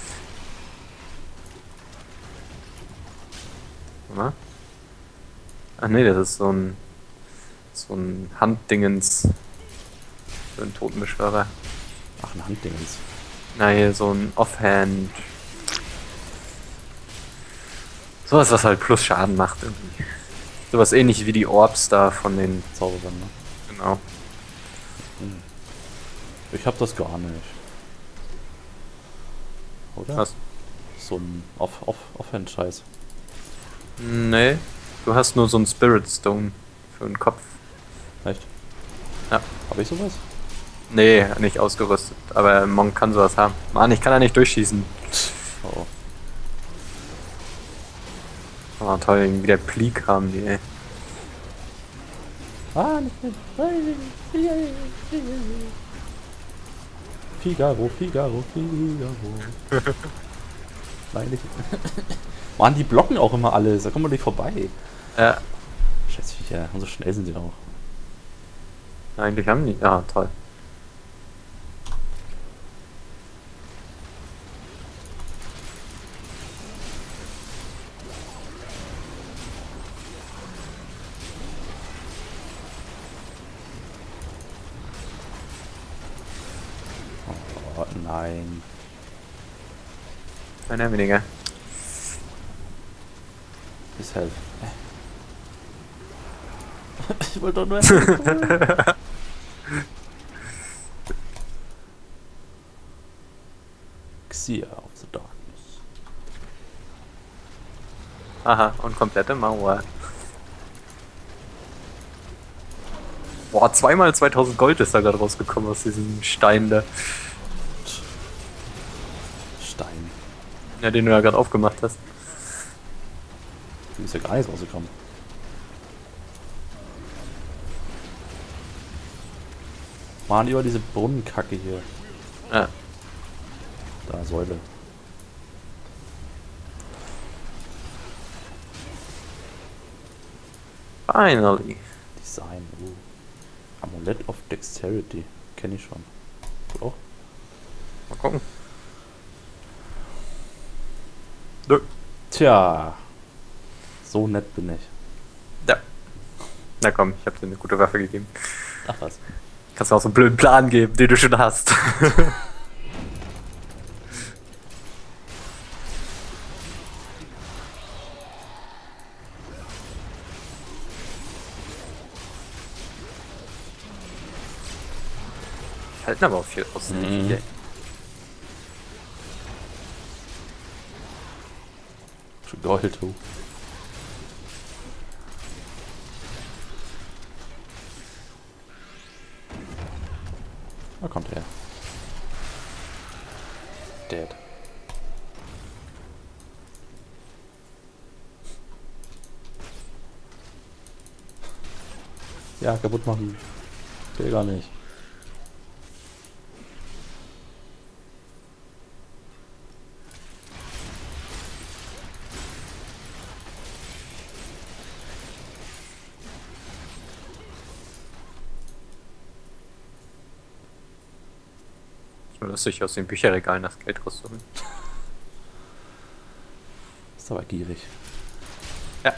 Na? Ach nee, das ist so ein so ein Handdingens für einen Totenbeschwörer. Ach, ein Handdingens. Na hier, so ein Offhand. Sowas, was halt plus Schaden macht irgendwie. Sowas ähnlich wie die Orbs da von den... Zauberwand, ne? Genau. Ich hab das gar nicht. Oder? Was? So ein Off Off Offhand-Scheiß. Nee, du hast nur so einen Spirit Stone für den Kopf. Echt? Ja. Hab ich sowas? Nee, nicht ausgerüstet, aber Monk kann sowas haben. Mann, ich kann da nicht durchschießen. Oh. Oh toll, irgendwie der Pleak haben die, ey. Ah, nicht mehr. Figaro, Figaro, Figaro. Nein, nicht. Mann, die blocken auch immer alles. Da kommen wir nicht vorbei. Ja, Scheiße, ja. Und so schnell sind sie auch. eigentlich haben die. Ja, toll. Oh, nein. Einer weniger. Bis help. Ich wollte doch nur helfen. Xia of the Darkness. Aha, und komplette Mauer. Boah, zweimal zweitausend Gold ist da gerade rausgekommen aus diesem Stein da. Stein. Ja, den du ja gerade aufgemacht hast. Du bist ja gar nichts rausgekommen. Mann, über diese Brunnenkacke hier. Ja. Da, Säule. Finally. Design. Uh. Amulett of Dexterity. Kenne ich schon. Du auch? Mal gucken. Nö. Tja. So nett bin ich. Ja. Na komm, ich hab dir eine gute Waffe gegeben. Ach was. Kannst du auch so einen blöden Plan geben, den du schon hast. Halten aber auch viel aus. Mhm. Mhm. Schon geheult, du. Da kommt er. Dead. Ja, kaputt machen. Will gar nicht. Nur lustig aus den Bücherregalen das Geld rauszuholen. Ist aber gierig. Ja.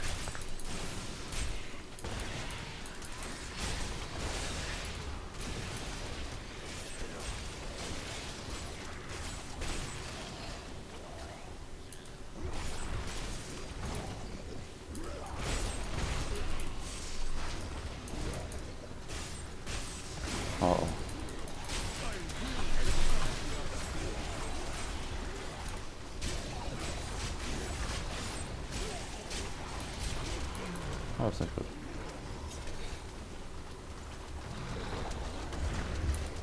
Oh oh. Oh, ist nicht gut.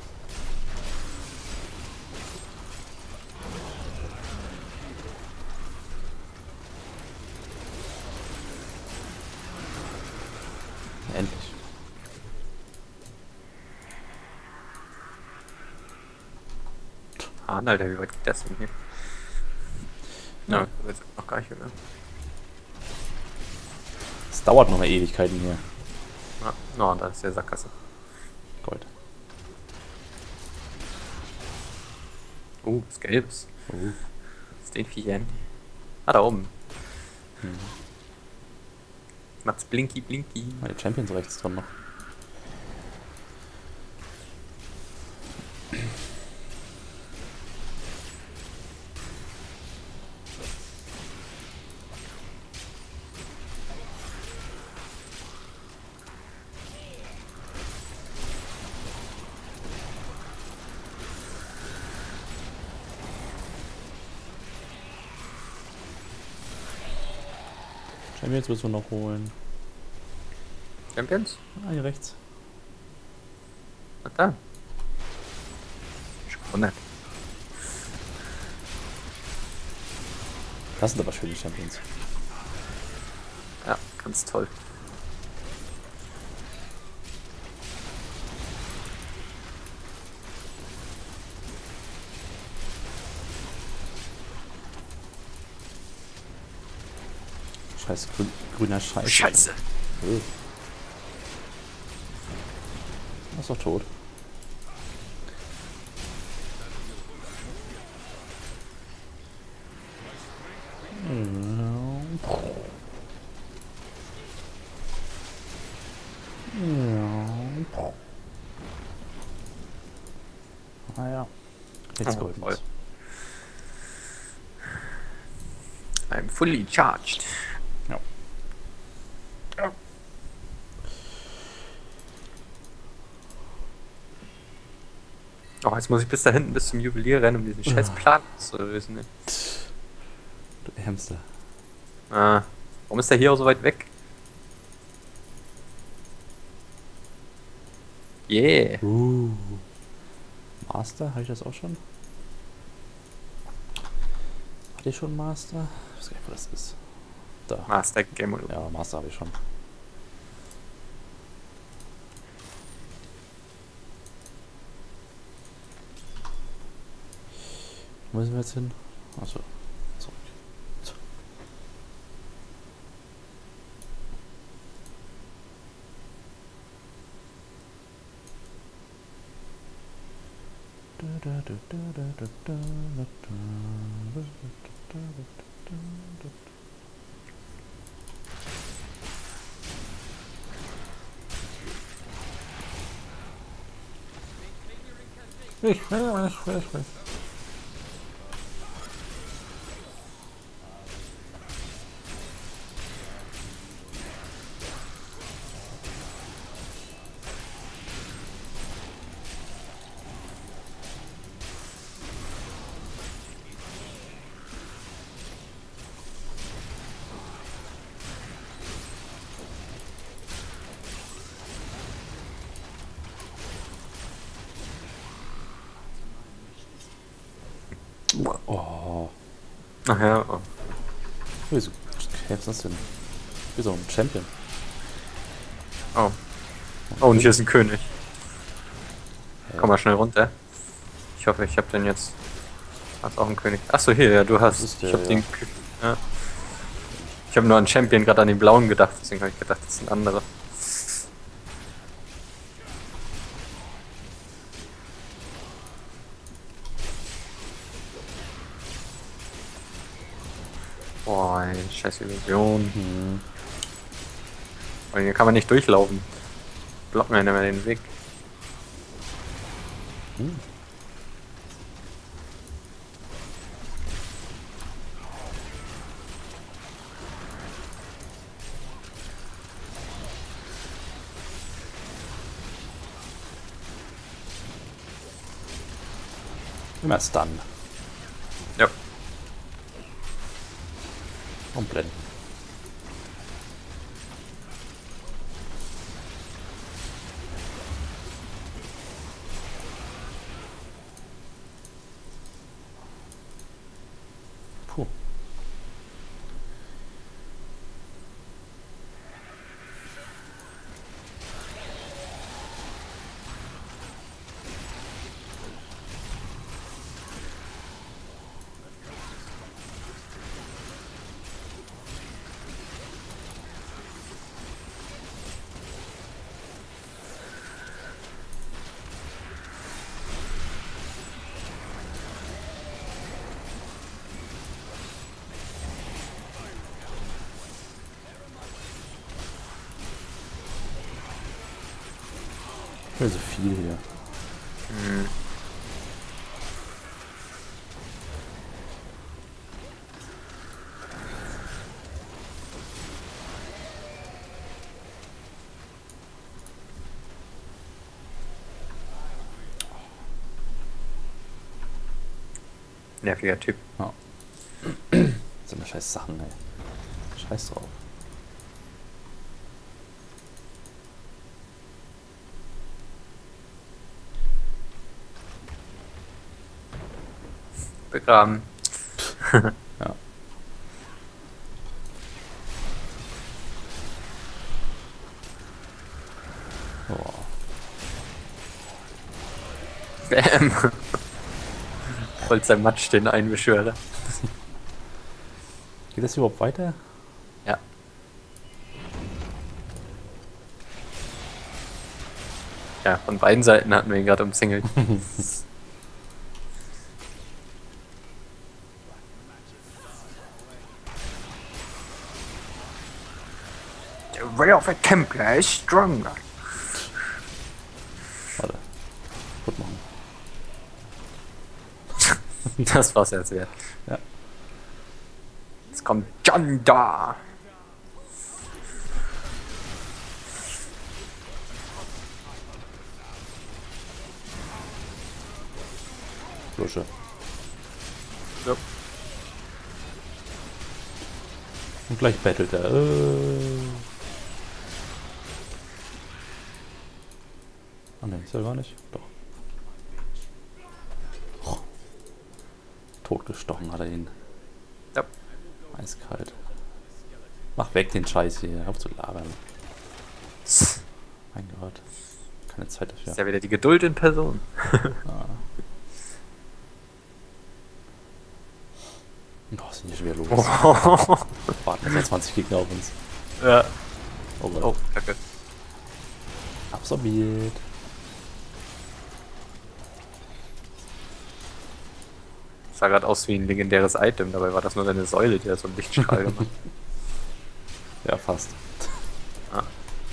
Mann, Alter, wie weit geht das denn hier? Ja. Ja, das ist noch gar nicht, oder? Es dauert noch eine Ewigkeiten hier. Ja, no, da ist der Sackgasse. Gold. Uh, was Gelbes. Oh. Was ist den Viechern? Ah, da oben. Hm. Macht's blinky blinky. Ah, die Champions rechts dran noch. Champions müssen wir noch holen. Champions? Ah, hier rechts. Was da? Schon gewundert. Das sind aber schöne Champions. Ja, ganz toll. Scheiß grün, grüner Scheiß. Scheiße. Oh. Er ist doch tot. Ah ja. Jetzt Oh, geholt. voll. I'm fully charged. Ja. Oh, jetzt muss ich bis da hinten, bis zum Juwelier rennen, um diesen scheiß Plan zu lösen. Ne? Du Ärmster. Ah, warum ist der hier auch so weit weg? Yeah. Uh. Master? Habe ich das auch schon? Hatte ich schon Master? Ich weiß gar nicht, wo das ist. Da. Master Game Mode. Ja, Master habe ich schon. Wo müssen wir jetzt hin? Achso. Zurück. So. Ich will, ich will, ich will. Oh. Ach ja, oh. Wieso kämpft das denn? Wie so ein Champion. Oh. Oh, und hier ist ein König. Ja. Komm mal schnell runter. Ich hoffe, ich habe den jetzt. Hast auch einen König. Achso, hier, ja, du hast. Das ist der, ich habe ja. den. Kö- Ja. Ich habe nur an Champion gerade an den blauen gedacht, deswegen habe ich gedacht, das sind andere. Boah, ey, scheiß Illusion. Hm. Und hier kann man nicht durchlaufen. Blocken wir immer den Weg. Hm. Immer Stun. Ja. Und blenden. Puh. Schon so viel hier. Hm. Nerviger Typ. Ja. So eine scheiß Sachen, ey. Scheiß drauf. Begraben. Ja. Boah. Bäm. Wollt sein Matsch den Einbeschwörer. Geht das überhaupt weiter? Ja. Ja, von beiden Seiten hatten wir ihn gerade umzingelt. The way of a Templar is stronger. Warte. Gut machen. Das war's jetzt wert. Ja. Jetzt kommt John da. Lusche. Ja. Und gleich battelt er. Äh. Ah ne, ist er gar nicht. Doch. Oh. Totgestochen hat er ihn. Ja. Eiskalt. Mach weg den Scheiß hier. Auf zu labern. Mein Gott. Keine Zeit dafür. Ist ja wieder die Geduld in Person. Ah. Oh, sind hier schon wieder los. Oh. Warten jetzt zwanzig Gegner auf uns. Ja. Oh Gott. Oh, kacke. Absorbiert. Sah gerade aus wie ein legendäres Item, dabei war das nur eine Säule, die hat so einen Lichtstrahl gemacht. Ja, fast. Ah.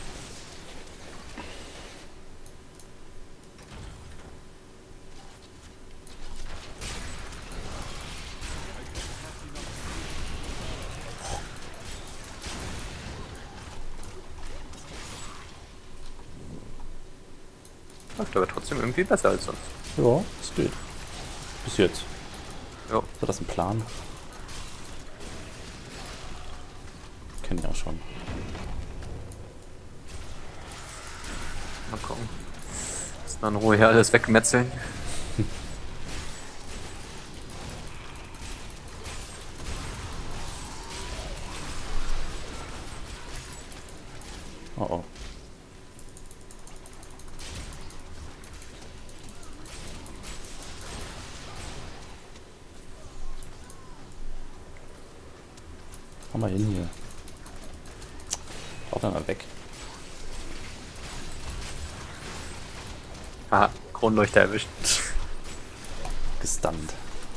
Läuft aber trotzdem irgendwie besser als sonst. Ja, es geht. Bis jetzt. Ja. War das ein Plan? Kennen ja schon. Mal gucken. Jetzt mal in Ruhe hier alles wegmetzeln. Oh oh. Hau mal hin hier. Haut dann mal weg. Haha, Kronleuchter erwischt. Gestunt.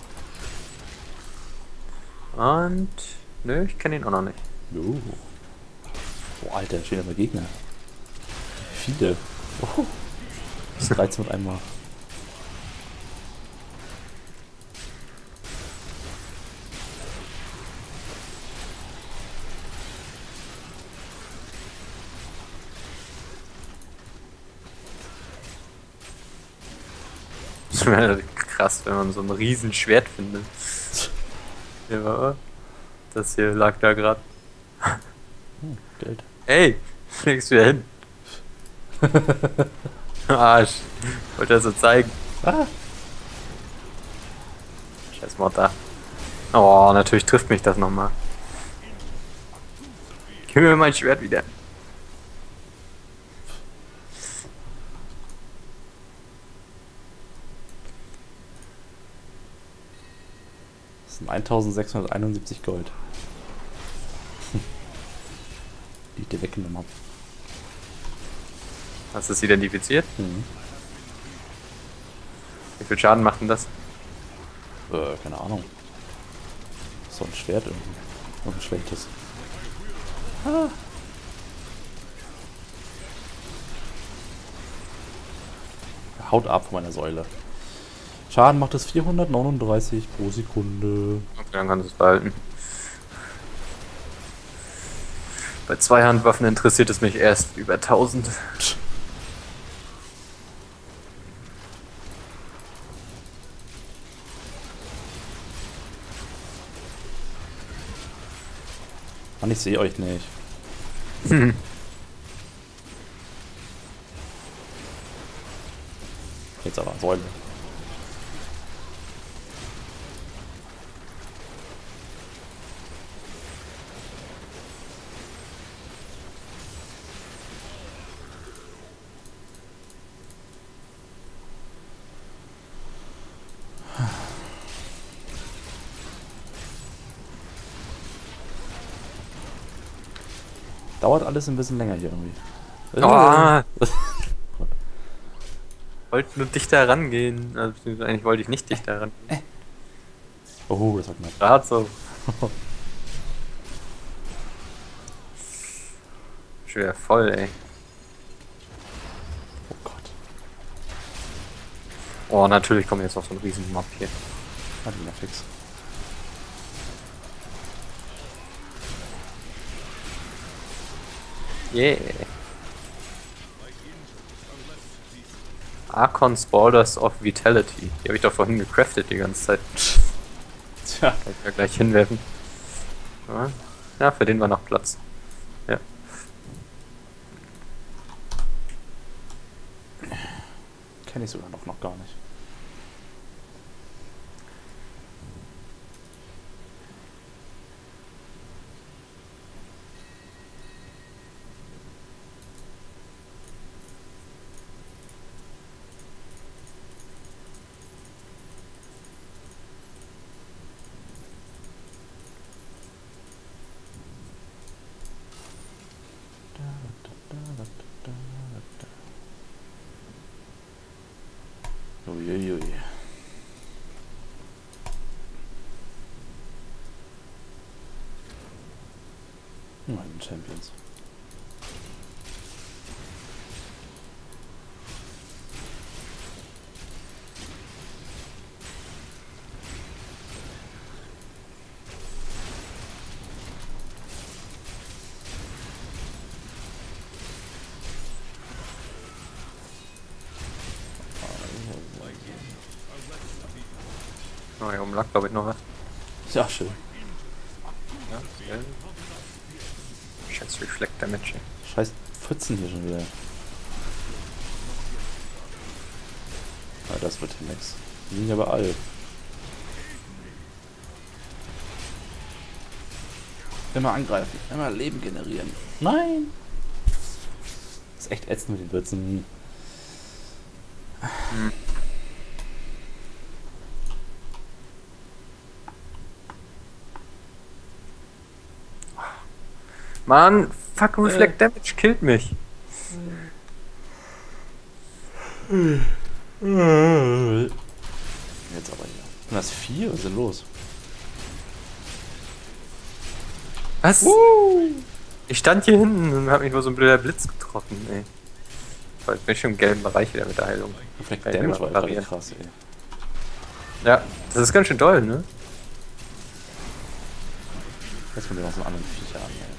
Und... Nö, ich kenne ihn auch noch nicht. Oh. Oh, Alter, da stehen aber Gegner. Viele. Oh. dreizehn mit einmal. Das wäre krass, wenn man so ein riesen Schwert findet. Ja, das hier lag da gerade. Hm, Geld. Ey, legst du wieder hin. Arsch. Wollte das so zeigen. Ah. Scheiß Motter. Oh, natürlich trifft mich das nochmal. Gib mir mein Schwert wieder. Das sind eintausendsechshunderteinundsiebzig Gold. Die ich dir weggenommen habe. Hast du es identifiziert? Mhm. Wie viel Schaden macht denn das? Äh, keine Ahnung. So ein Schwert irgendwie. Und ein schlechtes. Ah. Haut ab von meiner Säule. Schaden macht es vierhundertneununddreißig pro Sekunde. Okay, dann kannst du es behalten. Bei Zweihandwaffen interessiert es mich erst über tausend. Mann, ich sehe euch nicht. Hm. Jetzt aber, Säule. Dauert alles ein bisschen länger hier irgendwie. Oh. Wollte nur dichter rangehen. Also, eigentlich wollte ich nicht dichter rangehen. Oh, das hat knapp. Gerade so. Schwer voll, ey. Oh Gott. Oh, natürlich kommt jetzt noch so ein riesen Mob hier. Hat ihn ja fix. Yeah. Archon's Borders of Vitality. Die habe ich doch vorhin gecraftet die ganze Zeit. Tja. Kann ich ja gleich hinwerfen. Ja. Ja, für den war noch Platz. Ja. Kenne ich sogar noch, noch gar nicht. Uiuiui. Meine Champions. Oh, hier oben lag, glaube ich, noch was. Ja, schön. Ja, ja. Scheiß Reflect Damage. Scheiß Pfützen hier schon wieder. Ja, das wird hier nix. Die sind aber alt. Immer angreifen, immer Leben generieren. Nein! Das ist echt ätzend mit den Würzen. Hm. Mann, fuck, Reflect Äh. Damage killt mich. Jetzt aber hier. Und das vier? Was ist denn los? Was? Uh. Ich stand hier hinten und hab mich nur so ein blöder Blitz getroffen, ey. Aber jetzt bin ich schon im gelben Bereich wieder mit der Heilung. Reflect Kann ich Damage immer war gerade variieren. krass, ey. Ja, das ist ganz schön doll, ne? Jetzt kommt ja noch so einen anderen Viecher an, ey.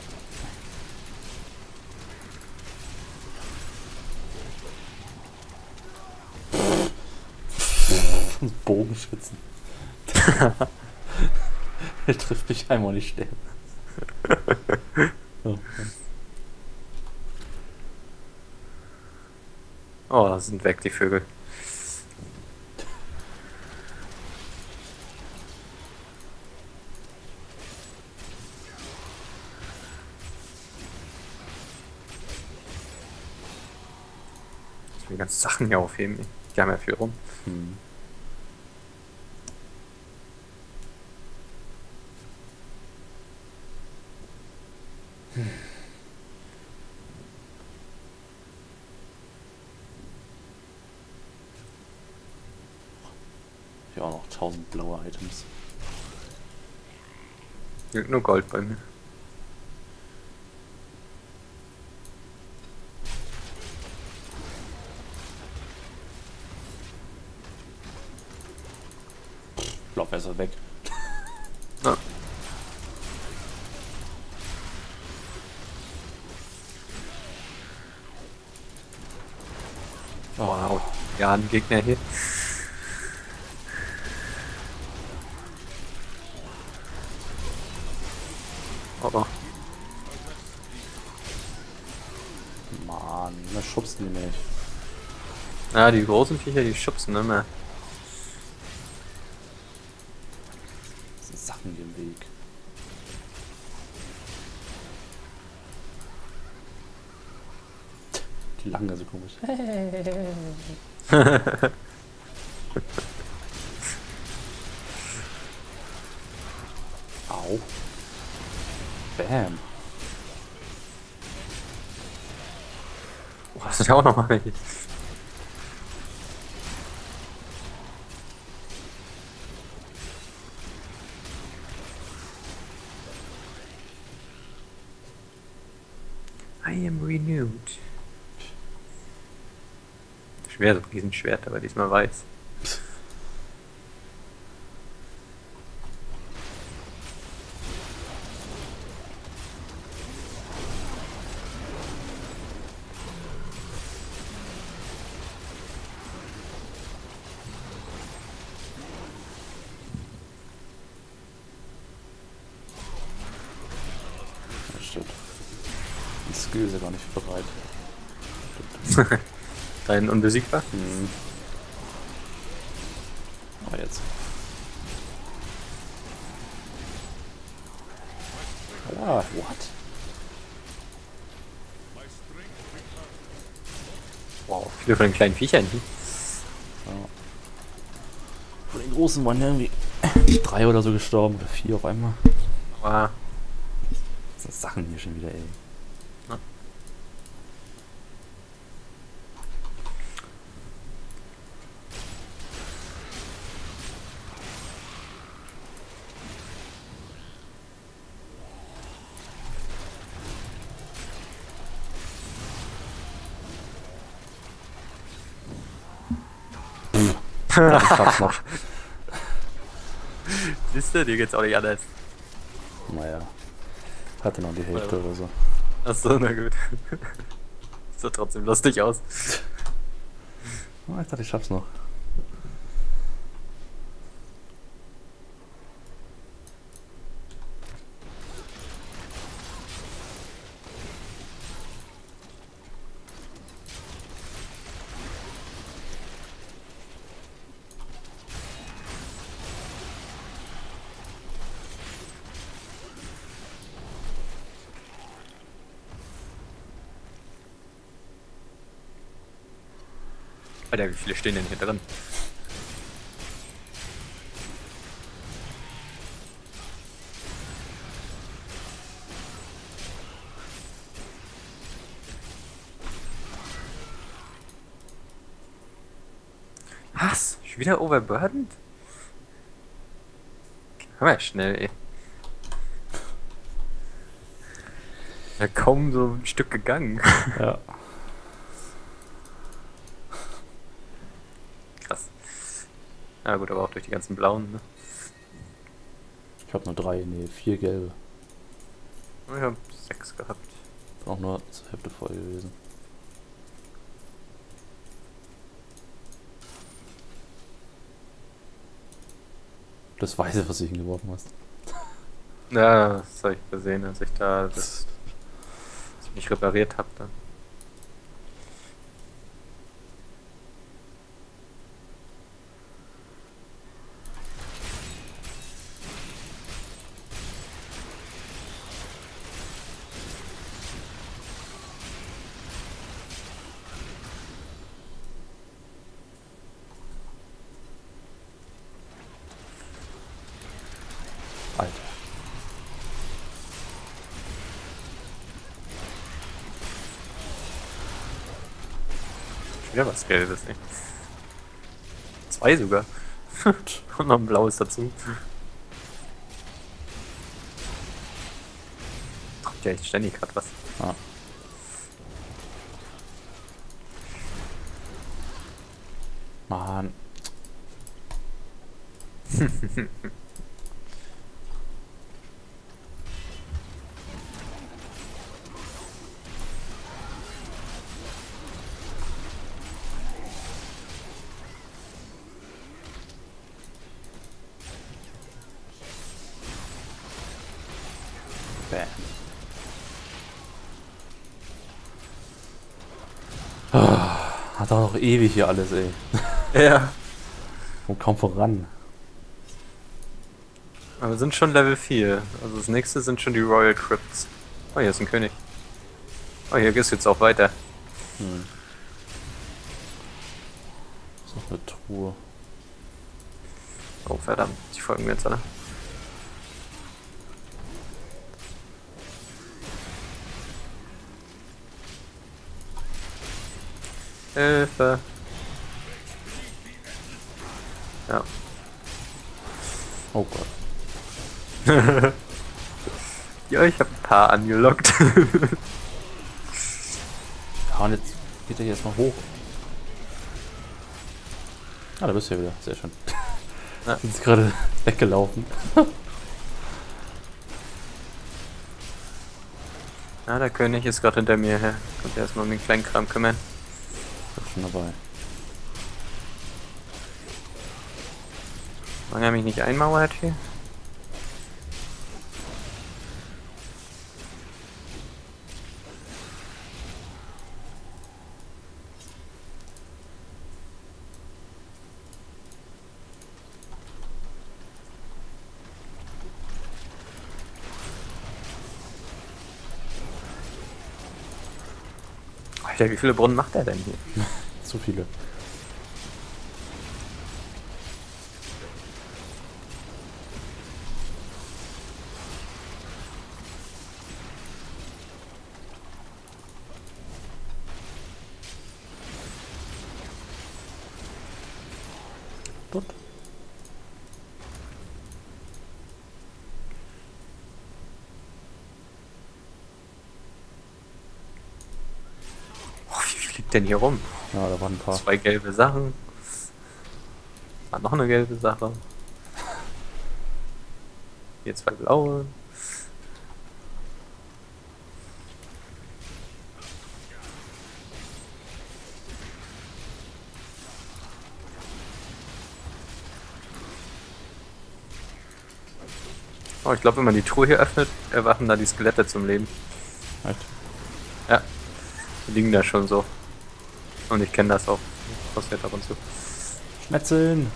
Bogenschützen. Er trifft mich einmal nicht sterben. Oh, Oh, sind weg die Vögel. Ich will die ganzen Sachen hier aufheben. Die haben ja viel rum. hm. Hier auch noch tausend blaue Items. Liegt nur Gold bei mir. ist er weg. Ja. Wow. Ja, ein Gegner hier. Oh, oh. Mann, das schubst die nicht. Ja, die großen Viecher, die schubsen immer. Das sind Sachen im Weg. Die lachen da so komisch. Au. Bam. Oh, das ist ja auch nochmal welche. I am renewed. Schwer, so diesen Schwert, aber diesmal weiß. Das stimmt. Die Skill ist ja gar nicht bereit. Dein unbesiegbar? Hm. Aber jetzt. Ah, what? Wow, viele von den kleinen Viechern hier. Ja. Von den großen waren ja irgendwie drei oder so gestorben oder vier auf einmal. Aber Das sind Sachen hier schon wieder, ey. Ja. Ja, ich schaff's noch. siehst du, dir geht's auch nicht anders. Naja. Hatte noch die Hälfte Ja. oder so. Achso, na gut. Sieht trotzdem lustig aus. Ah, ich dachte, ich schaff's noch. Alter, wie viele stehen denn hier drin? Was? Schon wieder overburdened? Aber schnell, ey. Ja, kaum so ein Stück gegangen. Ja. Krass. Ja gut, aber auch durch die ganzen blauen, ne? Ich hab nur drei, nee, vier gelbe. Ich hab sechs gehabt. Bin auch nur zur Hälfte voll gewesen. Das Weiße, was du hingeworfen hast. Ja, das habe ich gesehen, als ich da das, das ich nicht repariert habe dann. Alter. Schon wieder was Gelbes, ey. Zwei sogar. Und noch ein blaues dazu. Kommt ja echt ständig gerade was. Ah. Mann. Bam. Ah, hat auch noch ewig hier alles, ey. Ja. Und kaum voran. Aber wir sind schon Level vier. Also das nächste sind schon die Royal Crypts. Oh, hier ist ein König. Oh, hier geht's jetzt auch weiter. Hm. Ist noch eine Truhe. Oh, verdammt. Die folgen mir jetzt alle. Hilfe. Ja. Oh Gott. Ja, ich habe ein paar angelockt. Ja, und jetzt geht er hier erstmal hoch. Ah, da bist du ja wieder. Sehr schön. Ja. Sind sie gerade weggelaufen. Ja, der König ist gerade hinter mir her. Kommt erstmal um den kleinen Kram kümmern. Ich bin schon dabei. Solange er mich nicht einmauert hier. Alter, wie viele Brunnen macht er denn hier? Zu viele. Gut. Oh, wie viel liegt denn hier rum? Ja, da waren ein paar. Zwei gelbe Sachen. Ah, noch eine gelbe Sache. Hier zwei blaue. Oh, ich glaube, wenn man die Truhe hier öffnet, erwachen da die Skelette zum Leben. Halt. Ja, die liegen da schon so. Und ich kenne das auch. Passiert ab und zu. Schmetzeln!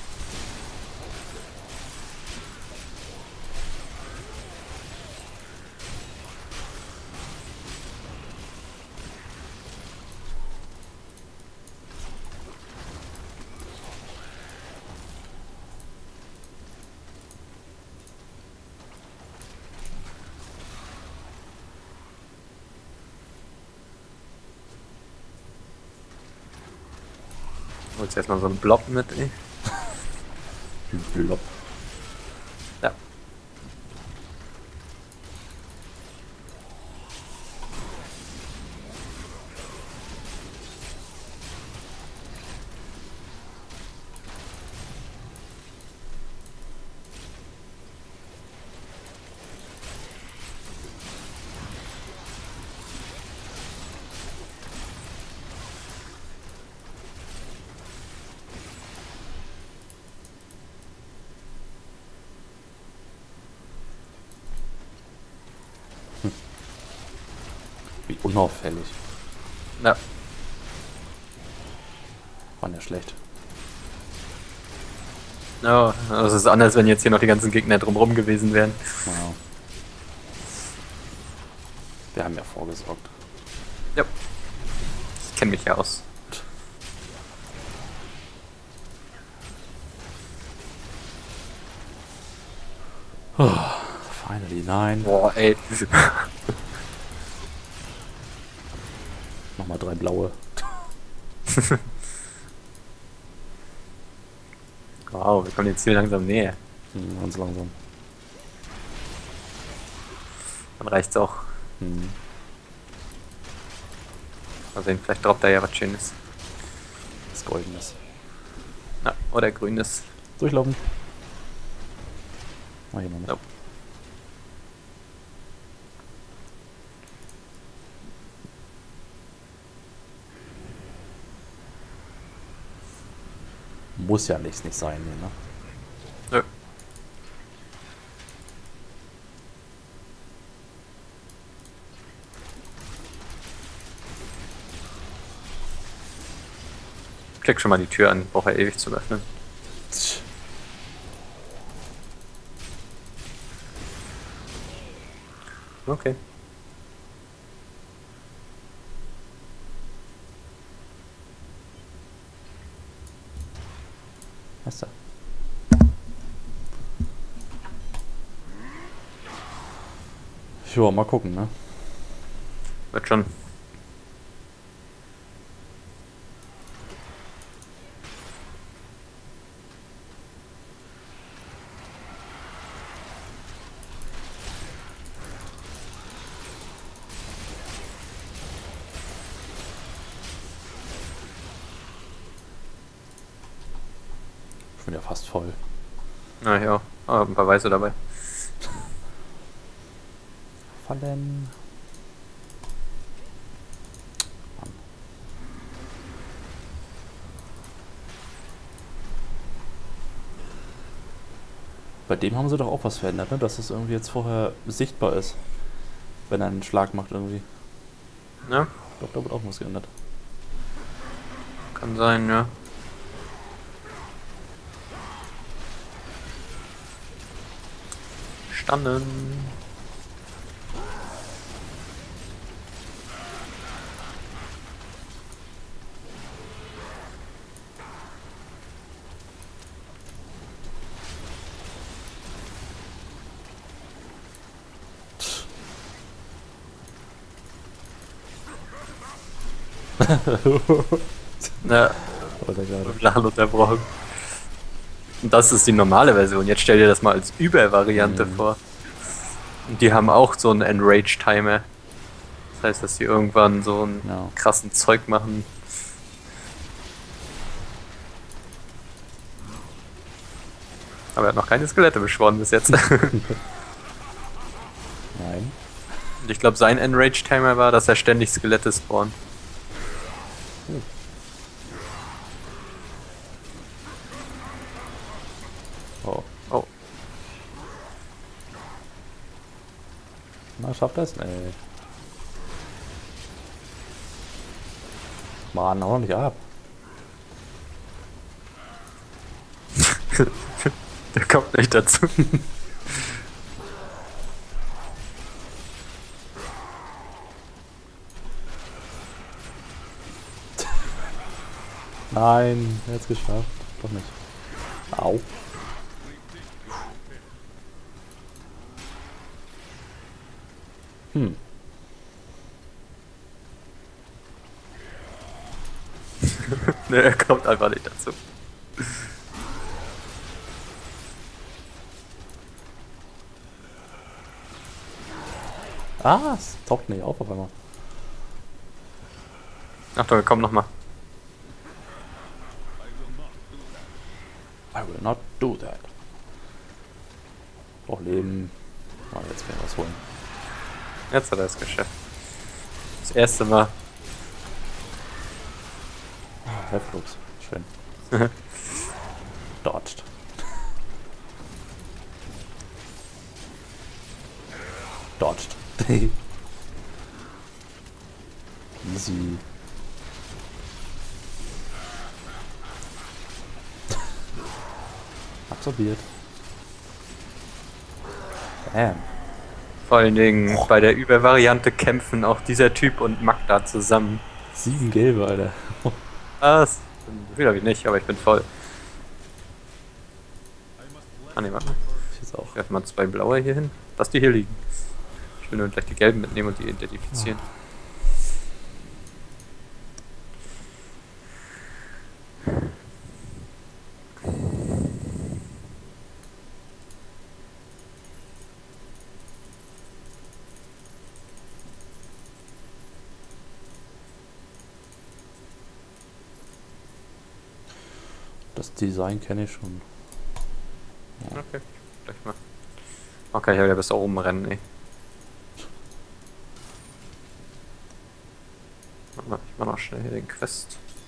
Holst erstmal so einen Blob mit, ey. Blob. Ja. Wie unauffällig. Ja. War ja schlecht. Oh, das ist anders, wenn jetzt hier noch die ganzen Gegner drumherum gewesen wären. Ja. Wir haben ja vorgesorgt. Ja. Ich kenne mich ja aus. Oh, finally, nein. Boah, ey. Nochmal drei blaue. Wow, wir kommen jetzt hier langsam näher. Hm, ganz langsam. Dann reicht's auch. Hm. Mal sehen, vielleicht droppt da ja was Schönes. Das Goldenes. Ja, oder Grünes. Durchlaufen. Mach ich noch nicht. Nope. Muss ja nichts nicht sein hier, ne? Nö. Klick schon mal die Tür an, braucht er ewig zu öffnen. Tsch. Okay. Was ist da? Jo, mal gucken, ne? Wird schon. Ich bin ja fast voll. Na ja, ah, ein paar Weiße dabei. Fallen. Mann. Bei dem haben sie doch auch was verändert, ne? Dass es irgendwie jetzt vorher sichtbar ist. Wenn er einen Schlag macht irgendwie. Ja, Ich glaube, da wird auch was geändert. kann sein, ja. Standen. Ja, Oder gerade. Lachen unterbrochen. Und das ist die normale Version. Jetzt stell dir das mal als Übervariante Mhm. vor. Und die haben auch so einen Enrage-Timer. Das heißt, dass die irgendwann so einen Ja. krassen Zeug machen. Aber er hat noch keine Skelette beschworen bis jetzt. Und Nein. ich glaube, sein Enrage-Timer war, dass er ständig Skelette spawnt. Oh. Oh, Na, schafft das? Nee. Mann, hau doch nicht ab. der kommt nicht dazu. Nein, er hat's geschafft. Doch nicht. Au. Hm. Ne, er kommt einfach nicht dazu. Ah, es taucht nicht auf auf einmal. Achtung, er kommt nochmal. I will not do that. Brauch Leben. Ah, jetzt kann ich was holen. Jetzt hat er es geschafft. Das erste Mal. Heftlux. Schön. Dodged. Dodged. Easy. Absorbiert. Bam. Vor allen Dingen bei der Übervariante kämpfen auch dieser Typ und Magda zusammen. Sieben gelbe, Alter. Was? Will ich nicht, aber ich bin voll. Ah ne, warte mal. Ich jetzt auch. Ich werfe mal zwei blaue hier hin. Lass die hier liegen. Ich will nur gleich die gelben mitnehmen und die identifizieren. Das Design kenne ich schon. Okay, gleich mal. Okay, ich will ja bis da oben rennen, ey. Warte mal, ich mach noch schnell hier den Quest.